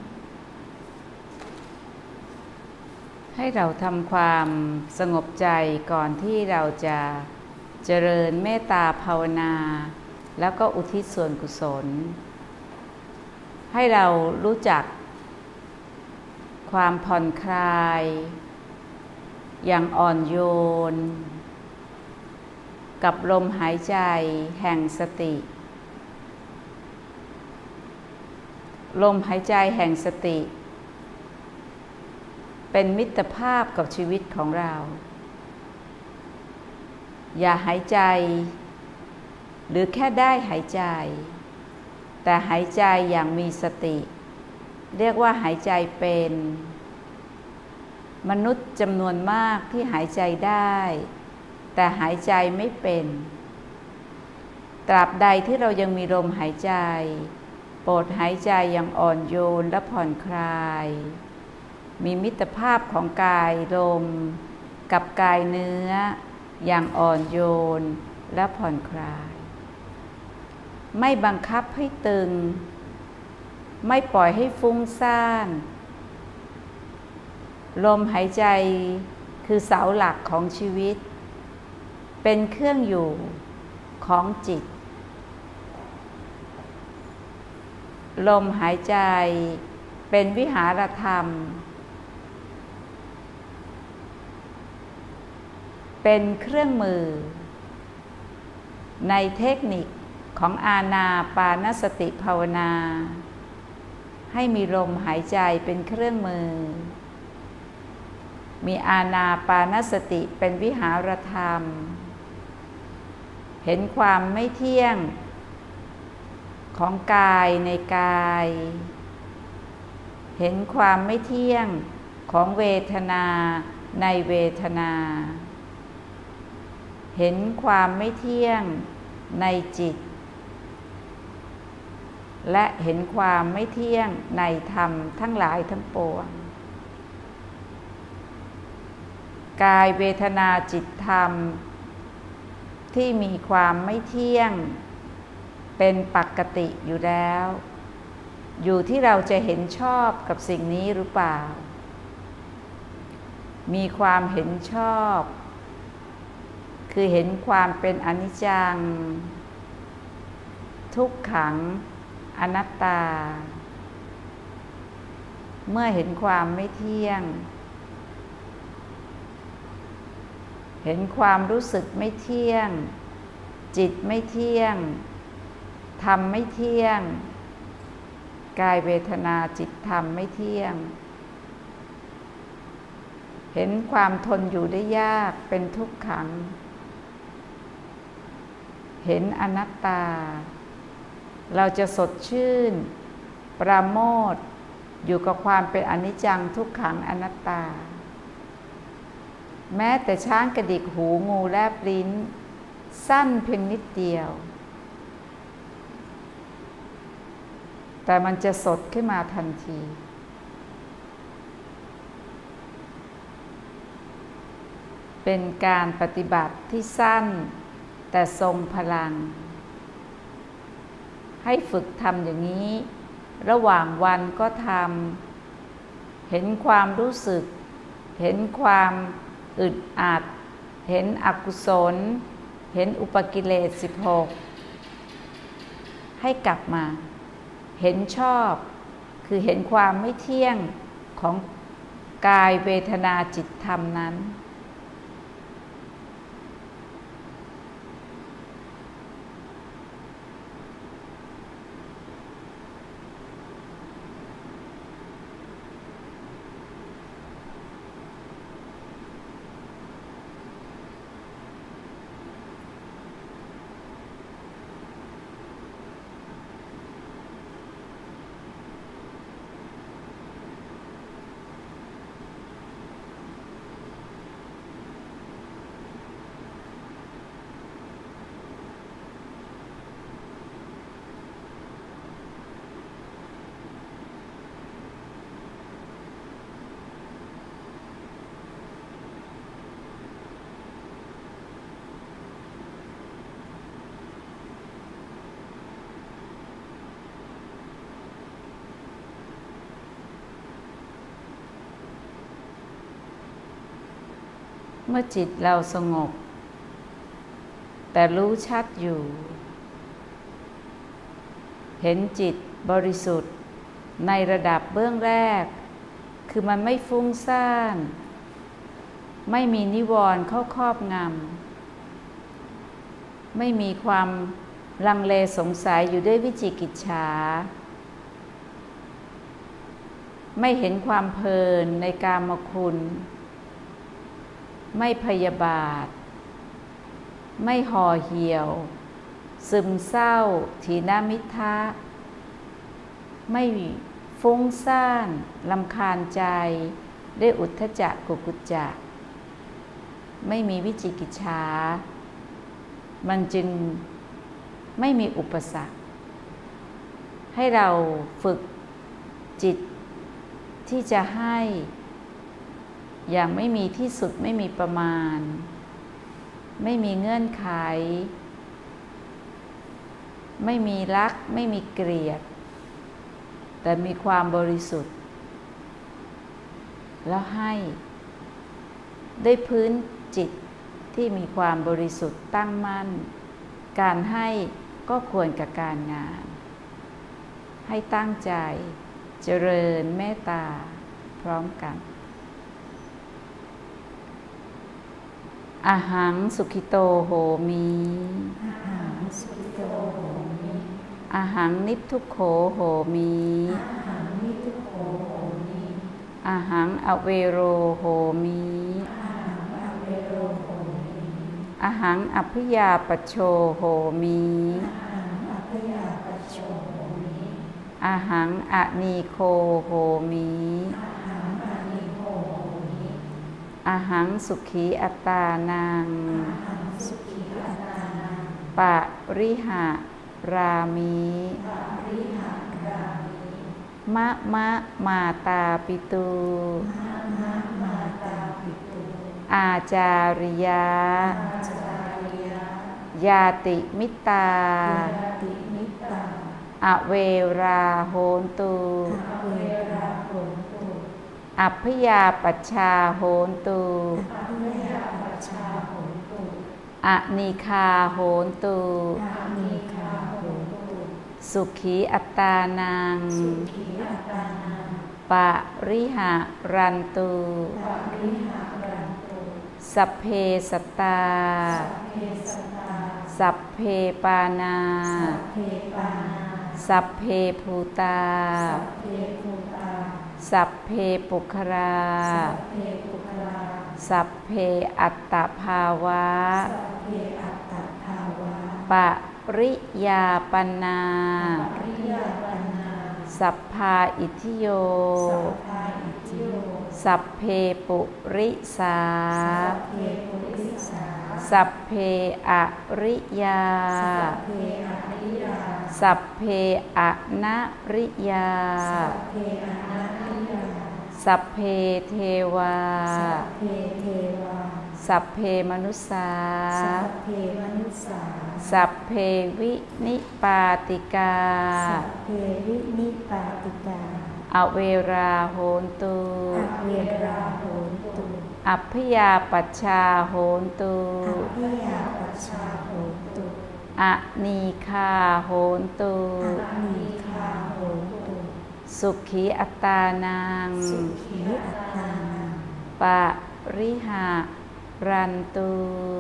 ให้เราทำความสงบใจก่อนที่เราจะเจริญเมตตาภาวนาแล้วก็อุทิศส่วนกุศลให้เรารู้จักความผ่อนคลายอย่างอ่อนโยนกับลมหายใจแห่งสติลมหายใจแห่งสติเป็นมิตรภาพกับชีวิตของเราอย่าหายใจหรือแค่ได้หายใจแต่หายใจอย่างมีสติเรียกว่าหายใจเป็นมนุษย์จำนวนมากที่หายใจได้แต่หายใจไม่เป็นตราบใดที่เรายังมีลมหายใจโปรดหายใจอย่างอ่อนโยนและผ่อนคลายมีมิตรภาพของกายลมกับกายเนื้ออย่างอ่อนโยนและผ่อนคลายไม่บังคับให้ตึงไม่ปล่อยให้ฟุ้งซ่านลมหายใจคือเสาหลักของชีวิตเป็นเครื่องอยู่ของจิตลมหายใจเป็นวิหารธรรมเป็นเครื่องมือในเทคนิคของอานาปานสติภาวนาให้มีลมหายใจเป็นเครื่องมือมีอานาปานสติเป็นวิหารธรรมเห็นความไม่เที่ยงของกายในกายเห็นความไม่เที่ยงของเวทนาในเวทนาเห็นความไม่เที่ยงในจิตและเห็นความไม่เที่ยงในธรรมทั้งหลายทั้งปวงกายเวทนาจิตธรรมที่มีความไม่เที่ยงเป็นปกติอยู่แล้วอยู่ที่เราจะเห็นชอบกับสิ่งนี้หรือเปล่ามีความเห็นชอบคือเห็นความเป็นอนิจจังทุกขังอนัตตาเมื่อเห็นความไม่เที่ยงเห็นความรู้สึกไม่เที่ยงจิตไม่เที่ยงธรรมไม่เที่ยงกายเวทนาจิตธรรมไม่เที่ยงเห็นความทนอยู่ได้ยากเป็นทุกขังเห็นอนัตตาเราจะสดชื่นปราโมทย์อยู่กับความเป็นอนิจจังทุกขังอนัตตาแม้แต่ช้างกระดิกหูงูแลบลิ้นสั้นเพียงนิดเดียวแต่มันจะสดขึ้นมาทันทีเป็นการปฏิบัติที่สั้นแต่ทรงพลังให้ฝึกทำอย่างนี้ระหว่างวันก็ทำเห็นความรู้สึกเห็นความอึดอัดเห็นอกุศลเห็นอุปกิเลส16ให้กลับมาเห็นชอบคือเห็นความไม่เที่ยงของกายเวทนาจิตธรรมนั้นเมื่อจิตเราสงบแต่รู้ชัดอยู่เห็นจิตบริสุทธิ์ในระดับเบื้องแรกคือมันไม่ฟุ้งซ่านไม่มีนิวรณ์เข้าครอบงำไม่มีความลังเลสงสัยอยู่ด้วยวิจิกิจฉาไม่เห็นความเพลินในกามคุณไม่พยาบาทไม่ห่อเหี่ยวซึมเศร้าถีนมิทะไม่ฟุ้งซ่านรำคาญใจด้วยอุทธัจจะกุกุจจะไม่มีวิจิกิจฉามันจึงไม่มีอุปสรรคให้เราฝึกจิตที่จะให้อย่างไม่มีที่สุดไม่มีประมาณไม่มีเงื่อนไขไม่มีรักไม่มีเกลียดแต่มีความบริสุทธิ์แล้วให้ได้พื้นจิตที่มีความบริสุทธิ์ตั้งมั่นการให้ก็ควรกับการงานให้ตั้งใจเจริญเมตตาพร้อมกันอาหังสุขิโตโหมิอาหังสุขิโตโหมิอหังนิพทุโขโหมิอหังอเวโรโหมิอหังอภิยาปโชโหมิอหังอนีโคโหมิอหังสุขีอัตตานังปะริหะรามิมะมะมาตาปิตูอาจาริยายาติมิตาอเวราโหนตุอัพพยาปัชชาโหนตุอนิคาโหนตุสุขีอัตตานังปะริหะรันตุสัพเพสัตตาสัพเพปานาสัพเพภูตาสัพเพปุคราสัพเพอัตตภาวะปริยาปนาสัพพาอิทิโยสัพเพปุริสาสัพเพอริยาสัพเพอนะริยาสัพเพเทวาสัพเพมนุสสาสัพเพวินิปาติกาอเวราโหนตุอัพพยาปัชชาโหนตุอนีคาโหนตุสุขีอัตตานังปะริหะรันตุ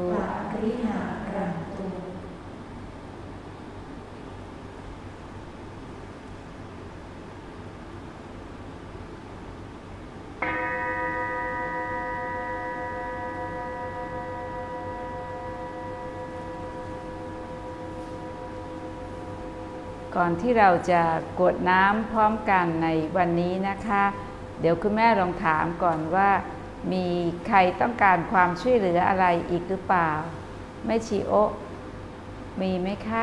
ก่อนที่เราจะกรวดน้ำพร้อมกันในวันนี้นะคะเดี๋ยวคุณแม่ลองถามก่อนว่ามีใครต้องการความช่วยเหลืออะไรอีกหรือเปล่าแม่ชีโอมีไหมคะ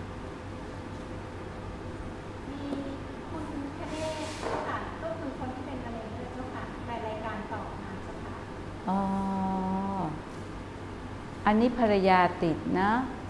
มีคุณคเนศค่ะก็คือคนที่เป็นมะเร็งด้วยเจ้าค่ะในรายการต่อมาเจ้าค่ะอ๋ออันนี้ภรรยาติดนะ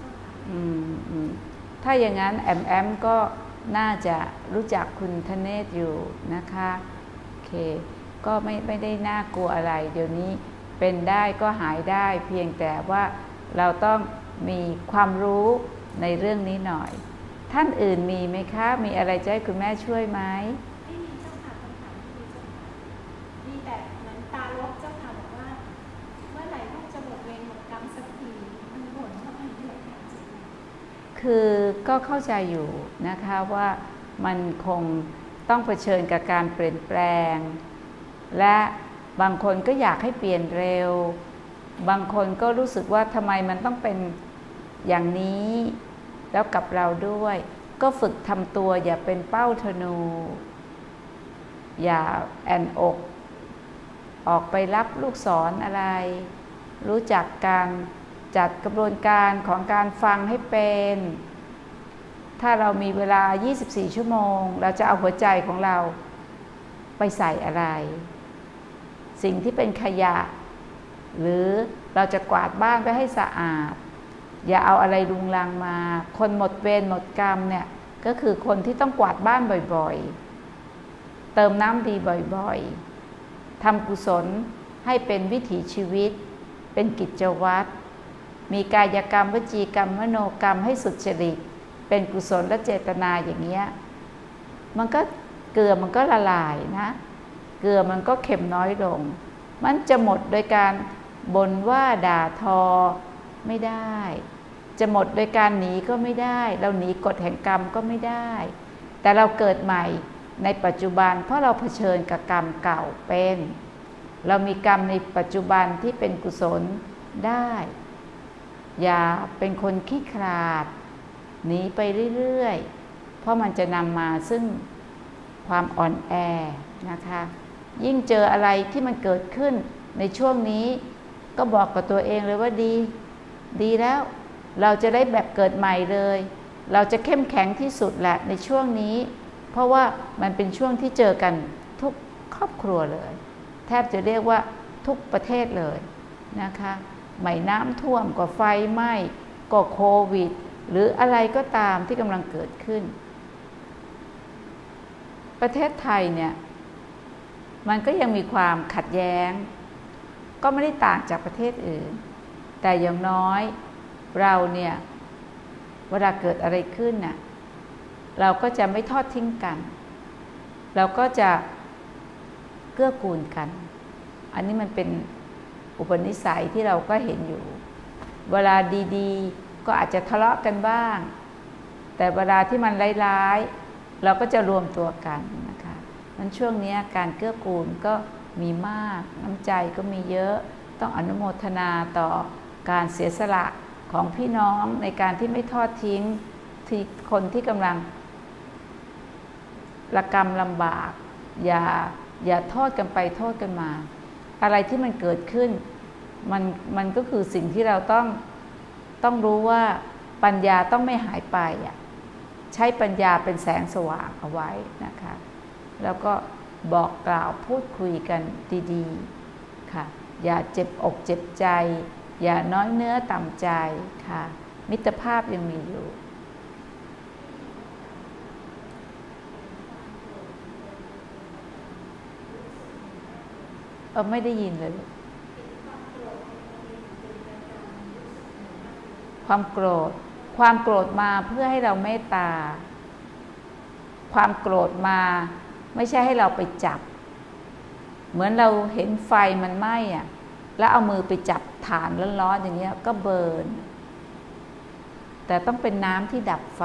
ถ้าอย่างนั้นแอมก็น่าจะรู้จักคุณธเนศอยู่นะคะโอเคก็ไม่ได้น่ากลัวอะไรเดี๋ยวนี้เป็นได้ก็หายได้เพียงแต่ว่าเราต้องมีความรู้ในเรื่องนี้หน่อยท่านอื่นมีไหมคะมีอะไรจะให้คุณแม่ช่วยไหมไม่มีเจ้าค่ะคำถามไม่มีเจ้าค่ะมีแต่เหมือนตาลบเจ้าค่ะบอกว่าเมื่อไหร่ลูกจะหมดเวรหมดกรรมสักทีมันบ่นว่ามันเดือดร้อนจริงคือก็เข้าใจอยู่นะคะว่ามันคงต้องเผชิญกับการเปลี่ยนแปลงและบางคนก็อยากให้เปลี่ยนเร็วบางคนก็รู้สึกว่าทำไมมันต้องเป็นอย่างนี้แล้วกับเราด้วยก็ฝึกทำตัวอย่าเป็นเป้าธนูอย่าแอนอกออกไปรับลูกศรอะไรรู้จักการจัดกระบวนการของการฟังให้เป็นถ้าเรามีเวลา24ชั่วโมงเราจะเอาหัวใจของเราไปใส่อะไรสิ่งที่เป็นขยะหรือเราจะกวาดบ้านไว้ให้สะอาดอย่าเอาอะไรรุงรังมาคนหมดเวรหมดกรรมเนี่ยก็คือคนที่ต้องกวาดบ้านบ่อยๆเติมน้ำดีบ่อยๆทำกุศลให้เป็นวิถีชีวิตเป็นกิจวัตรมีกายกรรมวจีกรรมมโนกรรมให้สุจริตเป็นกุศลและเจตนาอย่างเงี้ยมันก็เกลือมันก็ละลายนะเกลือมันก็เค็มน้อยลงมันจะหมดโดยการบ่นว่าด่าทอไม่ได้จะหมดโดยการหนีก็ไม่ได้เราหนีกฎแห่งกรรมก็ไม่ได้แต่เราเกิดใหม่ในปัจจุบันเพราะเราเผชิญกับกรรมเก่าเป็นเรามีกรรมในปัจจุบันที่เป็นกุศลได้อย่าเป็นคนขี้ขลาดหนีไปเรื่อยๆเพราะมันจะนำมาซึ่งความอ่อนแอนะคะยิ่งเจออะไรที่มันเกิดขึ้นในช่วงนี้ก็บอกกับตัวเองเลยว่าดีแล้วเราจะได้แบบเกิดใหม่เลยเราจะเข้มแข็งที่สุดแหละในช่วงนี้เพราะว่ามันเป็นช่วงที่เจอกันทุกครอบครัวเลยแทบจะเรียกว่าทุกประเทศเลยนะคะไม่น้ำท่วมก็ไฟไหม้ก็โควิดหรืออะไรก็ตามที่กำลังเกิดขึ้นประเทศไทยเนี่ยมันก็ยังมีความขัดแย้งก็ไม่ได้ต่างจากประเทศอื่นแต่อย่างน้อยเราเนี่ยเวลาเกิดอะไรขึ้นน่ะเราก็จะไม่ทอดทิ้งกันเราก็จะเกื้อกูลกันอันนี้มันเป็นอุปนิสัยที่เราก็เห็นอยู่เวลาดีๆก็อาจจะทะเลาะกันบ้างแต่เวลาที่มันร้ายๆเราก็จะรวมตัวกันนะคะนั้นช่วงนี้การเกื้อกูลก็มีมากน้ำใจก็มีเยอะต้องอนุโมทนาต่อการเสียสละของพี่น้องในการที่ไม่ทอดทิ้งที่คนที่กำลังระกำลำบากอย่าโทษกันไปโทษกันมาอะไรที่มันเกิดขึ้นมันก็คือสิ่งที่เราต้องรู้ว่าปัญญาต้องไม่หายไปใช้ปัญญาเป็นแสงสว่างเอาไว้นะคะแล้วก็บอกกล่าวพูดคุยกันดีๆค่ะอย่าเจ็บอกเจ็บใจอย่าน้อยเนื้อต่ำใจค่ะมิตรภาพยังมีอยู่ไม่ได้ยินเลยความโกรธมาเพื่อให้เราเมตตาความโกรธมาไม่ใช่ให้เราไปจับเหมือนเราเห็นไฟมันไหม้แล้วเอามือไปจับฐานร้อนๆอย่างเงี้ยก็เบิร์นแต่ต้องเป็นน้ำที่ดับไฟ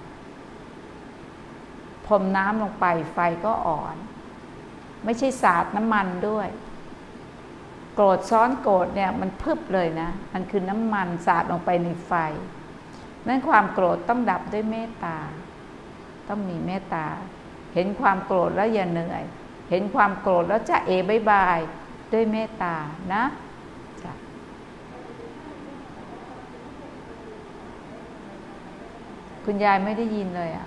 พรมน้ำลงไปไฟก็อ่อนไม่ใช่สาดน้ำมันด้วยโกรธซ้อนโกรธเนี่ยมันพึบเลยนะมันคือน้ำมันสาดลงไปในไฟนั้นความโกรธต้องดับด้วยเมตตาต้องมีเมตตาเห็นความโกรธแล้วอย่าเหนื่อยเห็นความโกรธแล้วจะบ๊ายบายด้วยเมตตานะจ้ะคุณยายไม่ได้ยินเลย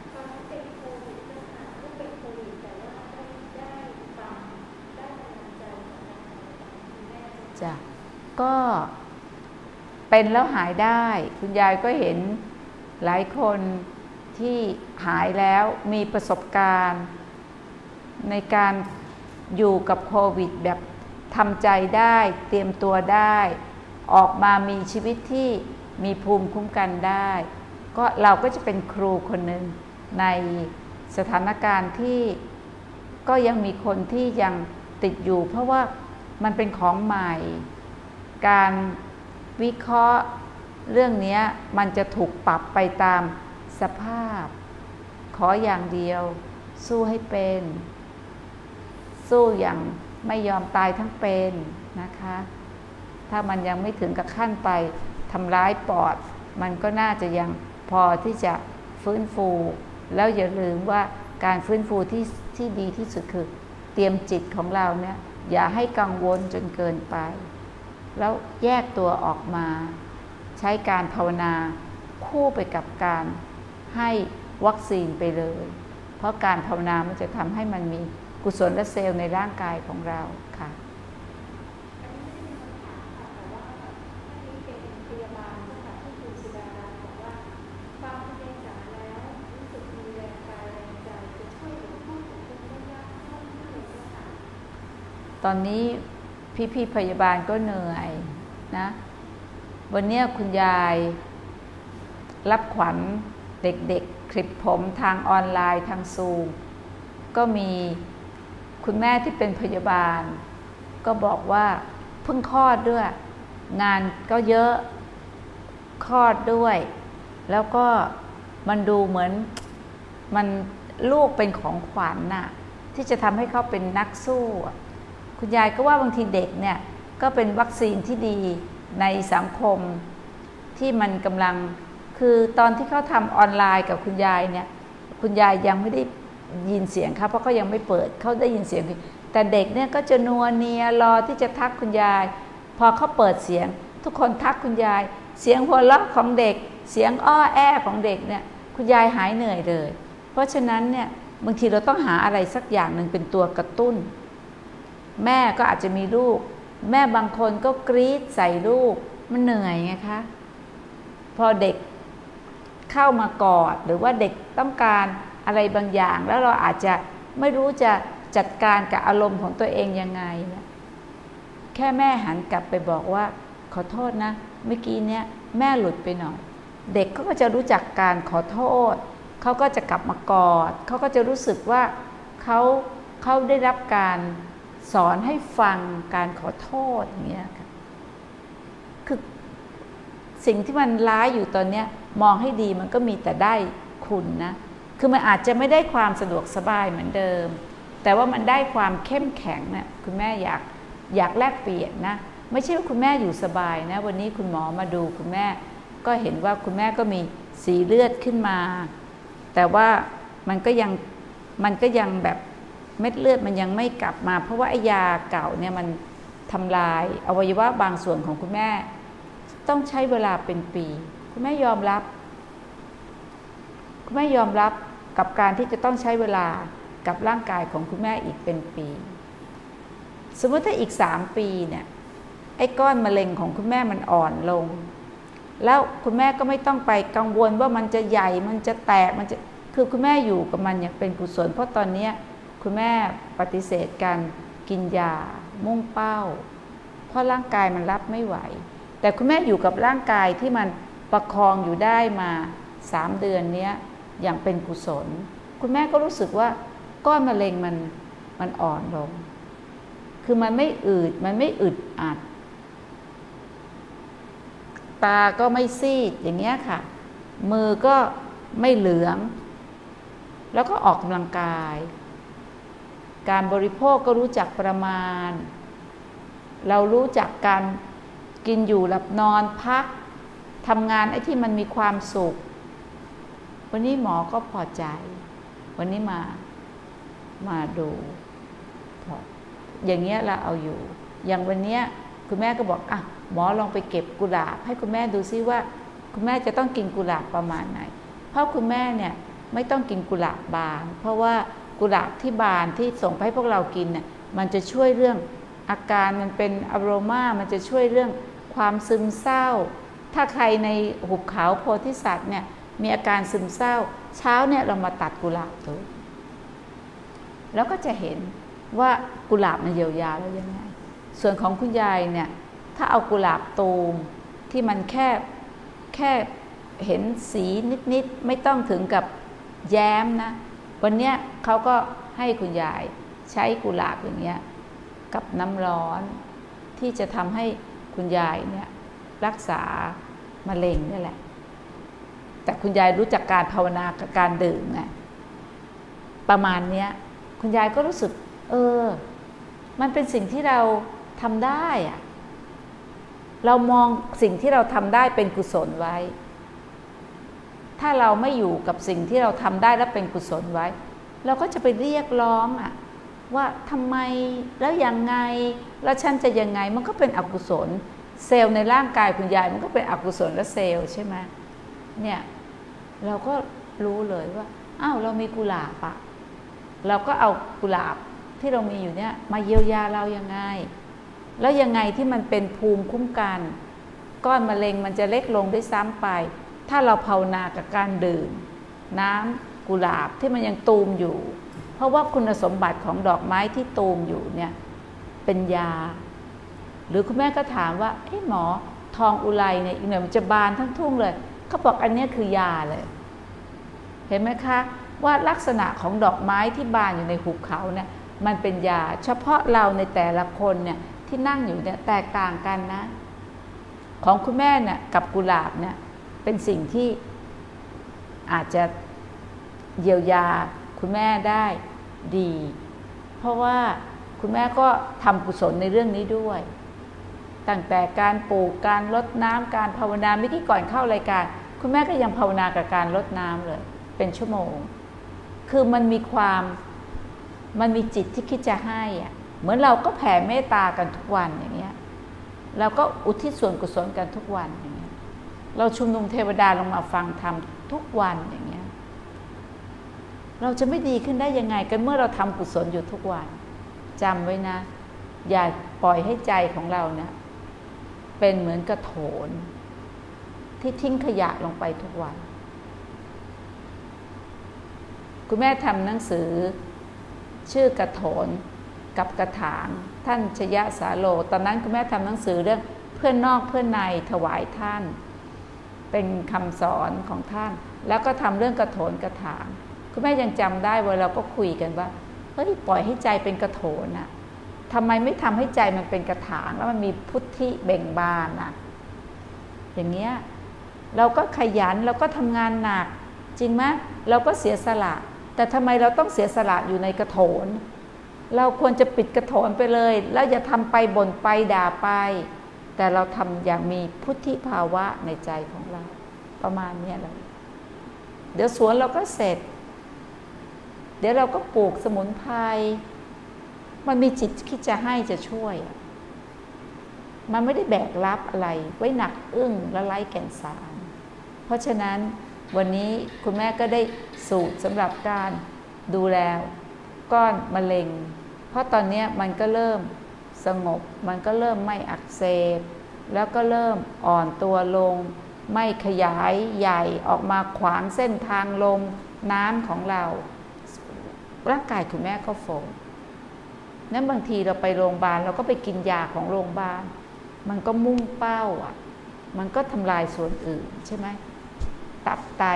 จ้ะก็เป็นแล้วหายได้คุณยายก็เห็นหลายคนที่หายแล้วมีประสบการณ์ในการอยู่กับโควิดแบบทำใจได้เตรียมตัวได้ออกมามีชีวิตที่มีภูมิคุ้มกันได้ก็เราก็จะเป็นครูคนหนึ่งในสถานการณ์ที่ก็ยังมีคนที่ยังติดอยู่เพราะว่ามันเป็นของใหม่การวิเคราะห์เรื่องนี้มันจะถูกปรับไปตามสภาพขออย่างเดียวสู้ให้เป็นสู้อย่างไม่ยอมตายทั้งเป็นนะคะถ้ามันยังไม่ถึงกับขั้นไปทำร้ายปอดมันก็น่าจะยังพอที่จะฟื้นฟูแล้วอย่าลืมว่าการฟื้นฟูที่ดีที่สุดคือเตรียมจิตของเราเนี่ยอย่าให้กังวลจนเกินไปแล้วแยกตัวออกมาใช้การภาวนาคู่ไปกับการให้วัคซีนไปเลยเพราะการภาวนามันจะทำให้มันมีกุศลเซลล์ในร่างกายของเราค่ะตอนนี้พี่พยาบาลก็เหนื่อยนะวันนี้คุณยายรับขวัญเด็กๆคลิปผมทางออนไลน์ทางซูมก็มีคุณแม่ที่เป็นพยาบาลก็บอกว่าเพิ่งคลอดด้วยงานก็เยอะคลอดด้วยแล้วก็มันดูเหมือนมันลูกเป็นของขวัญน่ะที่จะทำให้เขาเป็นนักสู้คุณยายก็ว่าบางทีเด็กเนี่ยก็เป็นวัคซีนที่ดีในสังคมที่มันกำลังคือตอนที่เขาทำออนไลน์กับคุณยายเนี่ยคุณยายยังไม่ได้ยินเสียงเขาเพราะเขายังไม่เปิดเขาได้ยินเสียงแต่เด็กเนี่ยก็จะนัวเนียรอที่จะทักคุณยายพอเขาเปิดเสียงทุกคนทักคุณยายเสียงหัวเราะของเด็กเสียงอ้อแอของเด็กเนี่ยคุณยายหายเหนื่อยเลยเพราะฉะนั้นเนี่ยบางทีเราต้องหาอะไรสักอย่างหนึ่งเป็นตัวกระตุ้นแม่ก็อาจจะมีลูกแม่บางคนก็กรี๊ดใส่ลูกมันเหนื่อยไงคะพอเด็กเข้ามากอดหรือว่าเด็กต้องการอะไรบางอย่างแล้วเราอาจจะไม่รู้จะจัดการกับอารมณ์ของตัวเองยังไงเนี่ยแค่แม่หันกลับไปบอกว่าขอโทษนะเมื่อกี้เนี้ยแม่หลุดไปหน่อยเด็กเขาก็จะรู้จักการขอโทษเขาก็จะกลับมากอดเขาก็จะรู้สึกว่าเขาได้รับการสอนให้ฟังการขอโทษอย่างเงี้ยค่ะคือสิ่งที่มันร้ายอยู่ตอนเนี้ยมองให้ดีมันก็มีแต่ได้คุณนะคือมันอาจจะไม่ได้ความสะดวกสบายเหมือนเดิมแต่ว่ามันได้ความเข้มแข็งเนี่ยคุณแม่อยากแลกเปลี่ยนนะไม่ใช่ว่าคุณแม่อยู่สบายนะวันนี้คุณหมอมาดูคุณแม่ก็เห็นว่าคุณแม่ก็มีสีเลือดขึ้นมาแต่ว่ามันก็ยังแบบเม็ดเลือดมันยังไม่กลับมาเพราะว่าไอ้ยาเก่าเนี่ยมันทำลายอวัยวะบางส่วนของคุณแม่ต้องใช้เวลาเป็นปีคุณแม่ยอมรับกับการที่จะต้องใช้เวลากับร่างกายของคุณแม่อีกเป็นปีสมมติถ้าอีก3 ปีเนี่ยไอ้ก้อนมะเร็งของคุณแม่มันอ่อนลงแล้วคุณแม่ก็ไม่ต้องไปกังวลว่ามันจะใหญ่มันจะแตกมันจะคือคุณแม่อยู่กับมันอย่างเป็นกุศลเพราะตอนนี้คุณแม่ปฏิเสธการกินยามุ่งเป้าเพราะร่างกายมันรับไม่ไหวแต่คุณแม่อยู่กับร่างกายที่มันประคองอยู่ได้มา3 เดือนนี้อย่างเป็นกุศลคุณแม่ก็รู้สึกว่าก้อนมะเร็งมันอ่อนลงคือมันไม่อึดอัดตาก็ไม่ซีดอย่างเงี้ยค่ะมือก็ไม่เหลืองแล้วก็ออกกำลังกายการบริโภคก็รู้จักประมาณเรารู้จักการกินอยู่หลับนอนพักทำงานไอ้ที่มันมีความสุขวันนี้หมอก็พอใจวันนี้มาดูอย่างเงี้ยเราเอาอยู่อย่างวันเนี้ยคุณแม่ก็บอกอ่ะหมอลองไปเก็บกุหลาบให้คุณแม่ดูซิว่าคุณแม่จะต้องกินกุหลาบประมาณไหนเพราะคุณแม่เนี่ยไม่ต้องกินกุหลาบบานเพราะว่ากุหลาบที่บานที่ส่งไปให้พวกเรากินเนี่ยมันจะช่วยเรื่องอาการมันเป็นอะโรมามันจะช่วยเรื่องความซึมเศร้าถ้าใครในหุบเขาโพธิสัตว์เนี่ยมีอาการซึมเศร้าเช้าเนี่ยเรามาตัดกุหลาบดูแล้วก็จะเห็นว่ากุหลาบมันเยียวยาแล้วยังไงส่วนของคุณยายเนี่ยถ้าเอากุหลาบตูมที่มันแค่เห็นสีนิดๆไม่ต้องถึงกับแย้มนะวันเนี้ยเขาก็ให้คุณยายใช้กุหลาบอย่างเงี้ยกับน้ำร้อนที่จะทำให้คุณยายเนี่ยรักษามะเร็งนี่แหละแต่คุณยายรู้จักการภาวนากับการดื่มไงประมาณเนี้ยคุณยายก็รู้สึกมันเป็นสิ่งที่เราทำได้อะเรามองสิ่งที่เราทำได้เป็นกุศลไว้ถ้าเราไม่อยู่กับสิ่งที่เราทำได้และเป็นกุศลไว้เราก็จะไปเรียกร้องว่าทำไมแล้วยังไงแล้วฉันจะยังไงมันก็เป็นอกุศลเซลล์ในร่างกายคุณยายมันก็เป็นอกุศลและเซลล์ใช่ไหมเนี่ยเราก็รู้เลยว่าอ้าวเรามีกุหลาบเราก็เอากุหลาบที่เรามีอยู่เนี่ยมาเยียวยาเรายังไงแล้วยังไงที่มันเป็นภูมิคุ้มกันก้อนมะเร็งมันจะเล็กลงได้ซ้ำไปถ้าเราภาวนากับการดื่มน้ำกุหลาบที่มันยังตูมอยู่เพราะว่าคุณสมบัติของดอกไม้ที่ตูมอยู่เนี่ยเป็นยาหรือคุณแม่ก็ถามว่าหมอทองอุไรเนี่ยอีกหน่อยมันจะบานทั้งทุ่งเลยเขาบอกอันนี้คือยาเลยเห็นไหมคะว่าลักษณะของดอกไม้ที่บานอยู่ในหุบเขาเนี่ยมันเป็นยาเฉพาะเราในแต่ละคนเนี่ยที่นั่งอยู่เนี่ยแตกต่างกันนะของคุณแม่เนี่ยกับกุหลาบเนี่ยเป็นสิ่งที่อาจจะเยียวยาคุณแม่ได้ดี เพราะว่าคุณแม่ก็ทำกุศลในเรื่องนี้ด้วยตั้งแต่การปลูกการรดน้ำการภาวนาเมื่อกี้ก่อนเข้ารายการคุณแม่ก็ยังภาวนากับการรดน้ำเลยเป็นชั่วโมงคือมันมีจิตที่คิดจะให้อ่ะเหมือนเราก็แผ่เมตตากันทุกวันอย่างเงี้ยเราก็อุทิศส่วนกุศลกันทุกวันอย่างเงี้ยเราชุมนุมเทวดาลงมาฟังธรรมทุกวันอย่างเงี้ยเราจะไม่ดีขึ้นได้ยังไงกันเมื่อเราทำกุศลอยู่ทุกวันจำไว้นะอย่าปล่อยให้ใจของเราเนี่ยเป็นเหมือนกระโถนที่ทิ้งขยะลงไปทุกวันคุณแม่ทำหนังสือชื่อกระโถนกับกระถางท่านชยสาโลตอนนั้นคุณแม่ทำหนังสือเรื่องเพื่อนนอกเพื่อนในถวายท่านเป็นคำสอนของท่านแล้วก็ทำเรื่องกระโถนกระถางคุณแม่ยังจำได้ว่าเราก็คุยกันว่าเฮ้ยปล่อยให้ใจเป็นกระโถนน่ะทำไมไม่ทำให้ใจมันเป็นกระถางแล้วมันมีพุทธิเบ่งบานน่ะอย่างเงี้ยเราก็ขยันเราก็ทำงานหนักจริงไหมเราก็เสียสละแต่ทำไมเราต้องเสียสละอยู่ในกระโถนเราควรจะปิดกระโถนไปเลยแล้วอย่าทำไปบ่นไปด่าไปแต่เราทำอย่างมีพุทธิภาวะในใจของเราประมาณนี้เลยเดี๋ยวสวนเราก็เสร็จเดี๋ยวเราก็ปลูกสมุนไพรมันมีจิตคิดจะให้จะช่วยมันไม่ได้แบกรับอะไรไว้หนักอึ้งและไร้แก่นสารเพราะฉะนั้นวันนี้คุณแม่ก็ได้สูตรสำหรับการดูแลก้อนมะเร็งเพราะตอนนี้มันก็เริ่มสงบมันก็เริ่มไม่อักเสบแล้วก็เริ่มอ่อนตัวลงไม่ขยายใหญ่ออกมาขวางเส้นทางลมน้ำของเราร่างกายคุณแม่ก็โฟมนั้นบางทีเราไปโรงพยาบาลเราก็ไปกินยาของโรงพยาบาลมันก็มุ่งเป้าอ่ะมันก็ทำลายส่วนอื่นใช่ไหมตับไต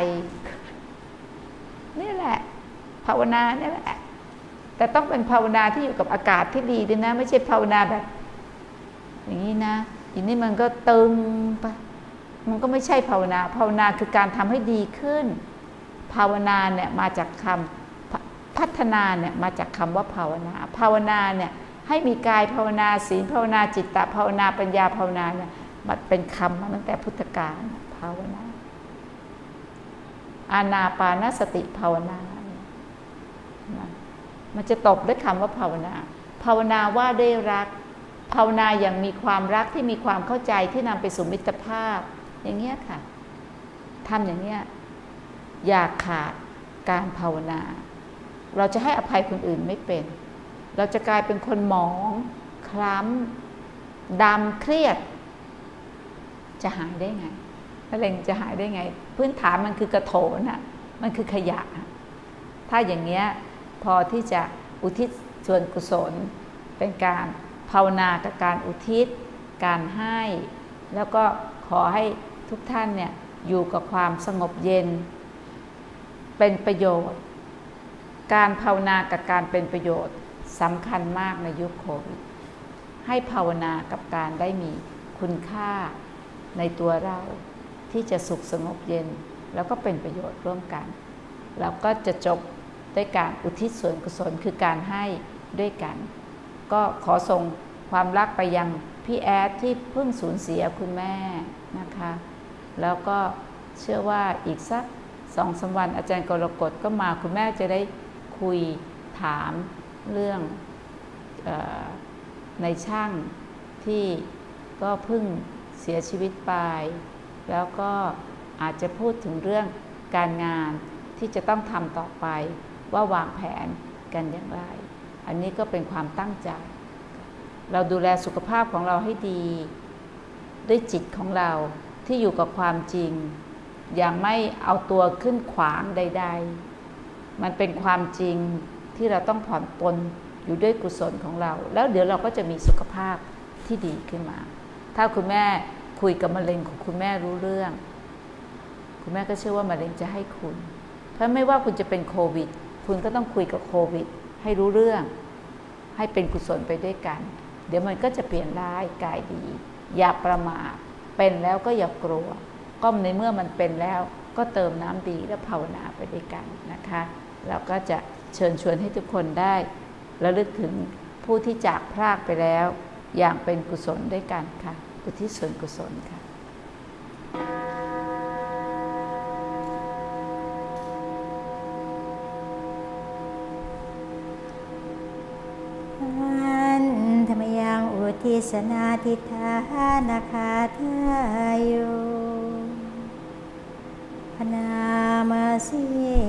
นี่แหละภาวนานี่แหละแต่ต้องเป็นภาวนาที่อยู่กับอากาศที่ดีด้วยนะไม่ใช่ภาวนาแบบอย่างนี้นะอย่างนี้มันก็ตึงไปมันก็ไม่ใช่ภาวนาภาวนาคือการทำให้ดีขึ้นภาวนาเนี่ยมาจากคำพัฒนาเนี่ยมาจากคำว่าภาวนาภาวนาเนี่ยให้มีกายภาวนาศีลภาวนาจิตตภาวนาปัญญาภาวนาเนี่ยมันเป็นคำมาตั้งแต่พุทธกาลภาวนาอานาปานสติภาวนามันจะตบด้วยคำว่าภาวนาภาวนาว่าได้รักภาวนาอย่างมีความรักที่มีความเข้าใจที่นำไปสู่มิตรภาพอย่างเงี้ยค่ะทำอย่างเงี้ยอย่าขาดการภาวนาเราจะให้อภัยคนอื่นไม่เป็นเราจะกลายเป็นคนหมองคล้ำดำเครียดจะหายได้ไงมะเร็งจะหายได้ไงพื้นฐานมันคือกระโถนน่ะมันคือขยะถ้าอย่างเงี้ยพอที่จะอุทิศส่วนกุศลเป็นการภาวนากับการอุทิศการให้แล้วก็ขอให้ทุกท่านเนี่ยอยู่กับความสงบเย็นเป็นประโยชน์การภาวนากับการเป็นประโยชน์สำคัญมากในยุคโควิดให้ภาวนากับการได้มีคุณค่าในตัวเราที่จะสุขสงบเย็นแล้วก็เป็นประโยชน์ร่วมกันแล้วก็จะจบด้วยการอุทิศส่วนกุศลคือการให้ด้วยกันก็ขอส่งความรักไปยังพี่แอดที่เพิ่งสูญเสียคุณแม่นะคะแล้วก็เชื่อว่าอีกสัก 2-3 วันอาจารย์กรกฎก็มาคุณแม่จะได้คุยถามเรื่องในช่างที่ก็เพิ่งเสียชีวิตไปแล้วก็อาจจะพูดถึงเรื่องการงานที่จะต้องทำต่อไปว่าวางแผนกันอย่างไรอันนี้ก็เป็นความตั้งใจเราดูแลสุขภาพของเราให้ดีด้วยจิตของเราที่อยู่กับความจริงอย่างไม่เอาตัวขึ้นขวางใดๆมันเป็นความจริงที่เราต้องผ่อนปลนอยู่ด้วยกุศลของเราแล้วเดี๋ยวเราก็จะมีสุขภาพที่ดีขึ้นมาถ้าคุณแม่คุยกับมะเร็งของคุณแม่รู้เรื่องคุณแม่ก็เชื่อว่ามะเร็งจะให้คุณเพราะไม่ว่าคุณจะเป็นโควิดคุณก็ต้องคุยกับโควิดให้รู้เรื่องให้เป็นกุศลไปด้วยกันเดี๋ยวมันก็จะเปลี่ยนร้ายกลายดีอย่าประมาทเป็นแล้วก็อย่ากลัวก็ในเมื่อมันเป็นแล้วก็เติมน้ำดีและภาวนาไปด้วยกันนะคะเราก็จะเชิญชวนให้ทุกคนได้ระลึกถึงผู้ที่จากพรากไปแล้วอย่างเป็นกุศลด้วยกันค่ะอุทิศส่วนกุศลค่ะธรรมยังอุทิศนาทิฏฐานาคาทายโยพนามาสิ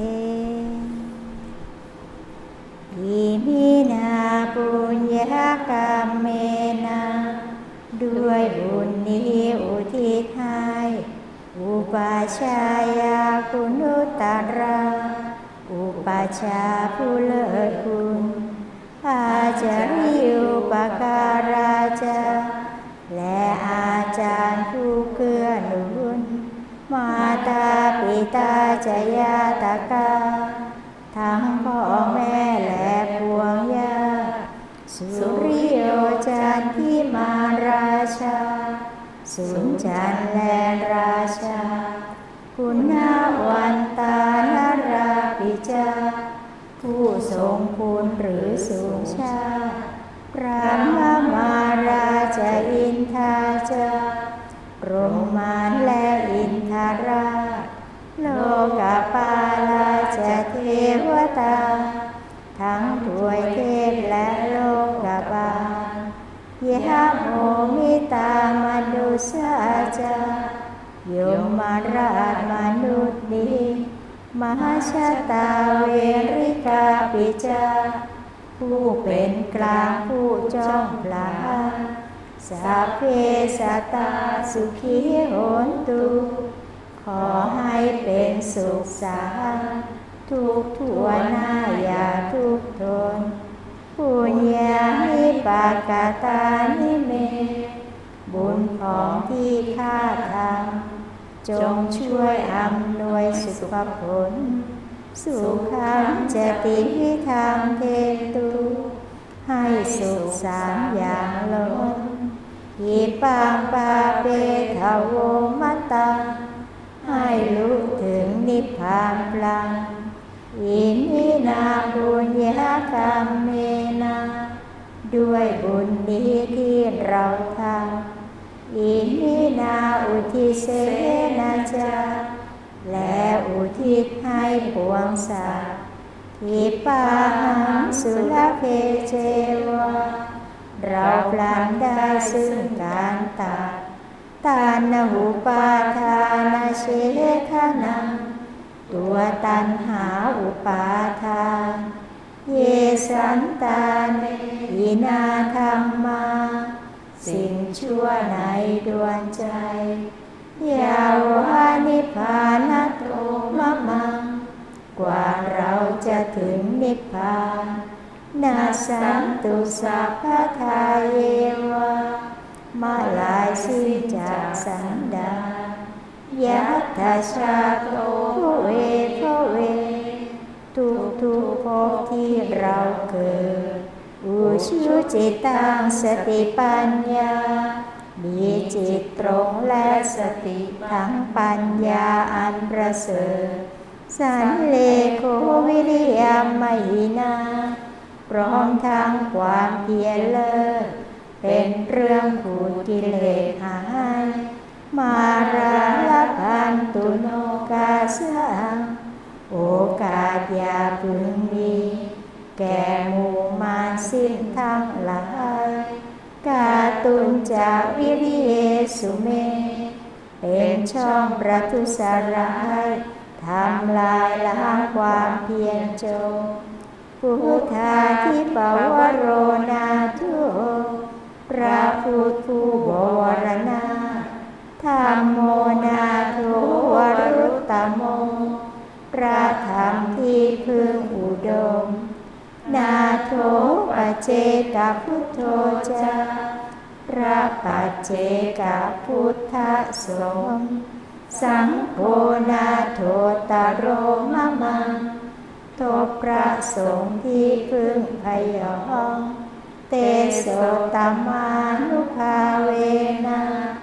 อิมินาปุญญกรรมเมนะด้วยบุญนี้อุทิศให้อุปชายาคุณุตตระอุปชาผู้เลิศคุณอาจาริยุปการาจาและอาจารย์ผู้เกื้อหนุนมาตาปิตาจยาตกาทั้งพ่อแม่และพวงญาติสุริโยจันทิมาราชาสุนจันแลราชาคุณาวันตานราปิจาผู้ทรงคุณหรือสูงชาพระมาราชอินทราชารมานและอินทราโลกปาลาชเทวตาทั้งถวยเทพและโลกบาลยะโมมิตามนุสาจายมราชมนุษย์ดีมหาชาตาเวริกาปิจาผู้เป็นกลางผู้จ้องปลาสัพเพสัตตาสุขีโหนตุขอให้เป็นสุขสันต์ทุกทั่วหน้าอย่าทุกทนปุญญานิปากาตานิเมบุญของที่ข้าทำจงช่วยอำนวยสุขผลสุขังจติวิธังเทตุให้สุขสามอย่างล้นอิปังปาเปทโวมัตตังให้รู้ถึงนิพพานพลังอิมินาบุญญกรรมเมนะด้วยบุญนี้ที่เราทำอิมินาอุทิเสนาจาและอุทิศให้ปวงสัตว์อิปาหังสุลเพเจวะเราพลันได้ซึ่งการตัดตานะหุปาทานาเชทนังตัวตัณหาอุปาทานเยสันตานิอินาธรรมาสิ่งชั่วในดวงใจยาวานิพพานโตมะมังกว่าเราจะถึงนิพพานนาสันตุสัพพทาเยวะมาลายสิ้นจากสันดานยัตถาชาโตเวทเวทุกภพที่เราเกิดอุชุจิตังสติปัญญามีจิตตรงและสติทั้งปัญญาอันประเสริฐสันเลโควิริยมหินาพร้อมทั้งความเพียรเลิศเป็นเรื่องขูดกิเลสหายมาราลพันตุโนกาสังโอกาสอย่าพึงมีแก่หมู่มารสิ้นทั้งหลายกาตุนจาวิริเยสุเมเป็นช่องประทุษร้ายทำลายล้างความเพียรจงพุทธาทิปวโรนาทุพระพุทธผู้บวรณาธัมโมนาโถวรุตตโมพระธรรมที่พึงอุดมนาโถปเจกพุทโธจาพระปัจเจกพุทธสงฆ์สังโฆนาโถตโรมะมังทบพระสงฆ์ที่พึงพยองเตโสตมานุภาเวนะ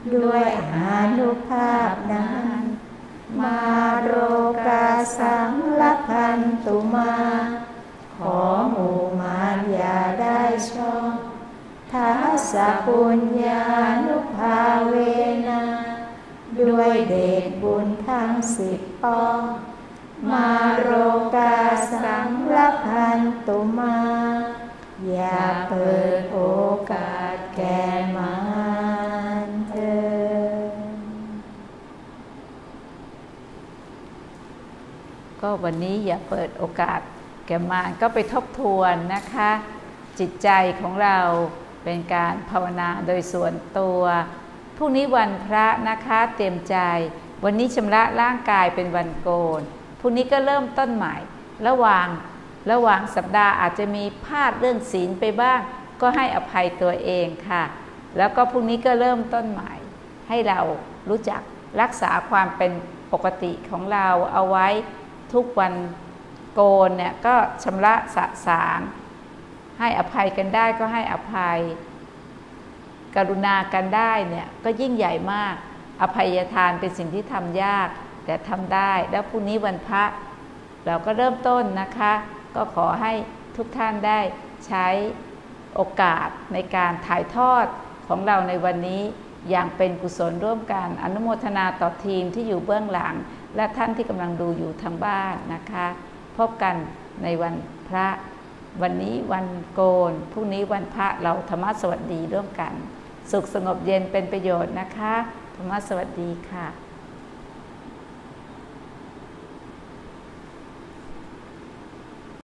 ด้วยอานุภาพนั้นมาโรกาสังละพันตุมาขอหมู่มารอย่าได้ช่องทัสสะปุญญานุภาเวนะด้วยเดชบุญทั้ง10ปองมาโรกาสังละพันตุมาอย่าเปิดโอกาสแก่มารเถิดก็วันนี้อย่าเปิดโอกาสแก่มารก็ไปทบทวนนะคะจิตใจของเราเป็นการภาวนาโดยส่วนตัวพรุ่งนี้วันพระนะคะเตรียมใจวันนี้ชำระร่างกายเป็นวันโกนพรุ่งนี้ก็เริ่มต้นใหม่ระหว่างสัปดาห์อาจจะมีพลาดเรื่องศีลไปบ้างก็ให้อภัยตัวเองค่ะแล้วก็พรุ่งนี้ก็เริ่มต้นใหม่ให้เรารู้จักรักษาความเป็นปกติของเราเอาไว้ทุกวันโกนเนี่ยก็ชำระสะสางให้อภัยกันได้ก็ให้อภัยกรุณากันได้เนี่ยก็ยิ่งใหญ่มากอภัยทานเป็นสิ่งที่ทำยากแต่ทำได้แล้วพรุ่งนี้วันพระเราก็เริ่มต้นนะคะก็ขอให้ทุกท่านได้ใช้โอกาสในการถ่ายทอดของเราในวันนี้อย่างเป็นกุศลร่วมกันอนุโมทนาต่อทีมที่อยู่เบื้องหลังและท่านที่กำลังดูอยู่ทางบ้านนะคะพบกันในวันพระวันนี้วันโกนพรุ่งนี้วันพระเราธรรมะสวัสดีร่วมกันสุขสงบเย็นเป็นประโยชน์นะคะธรรมะสวัสดีค่ะ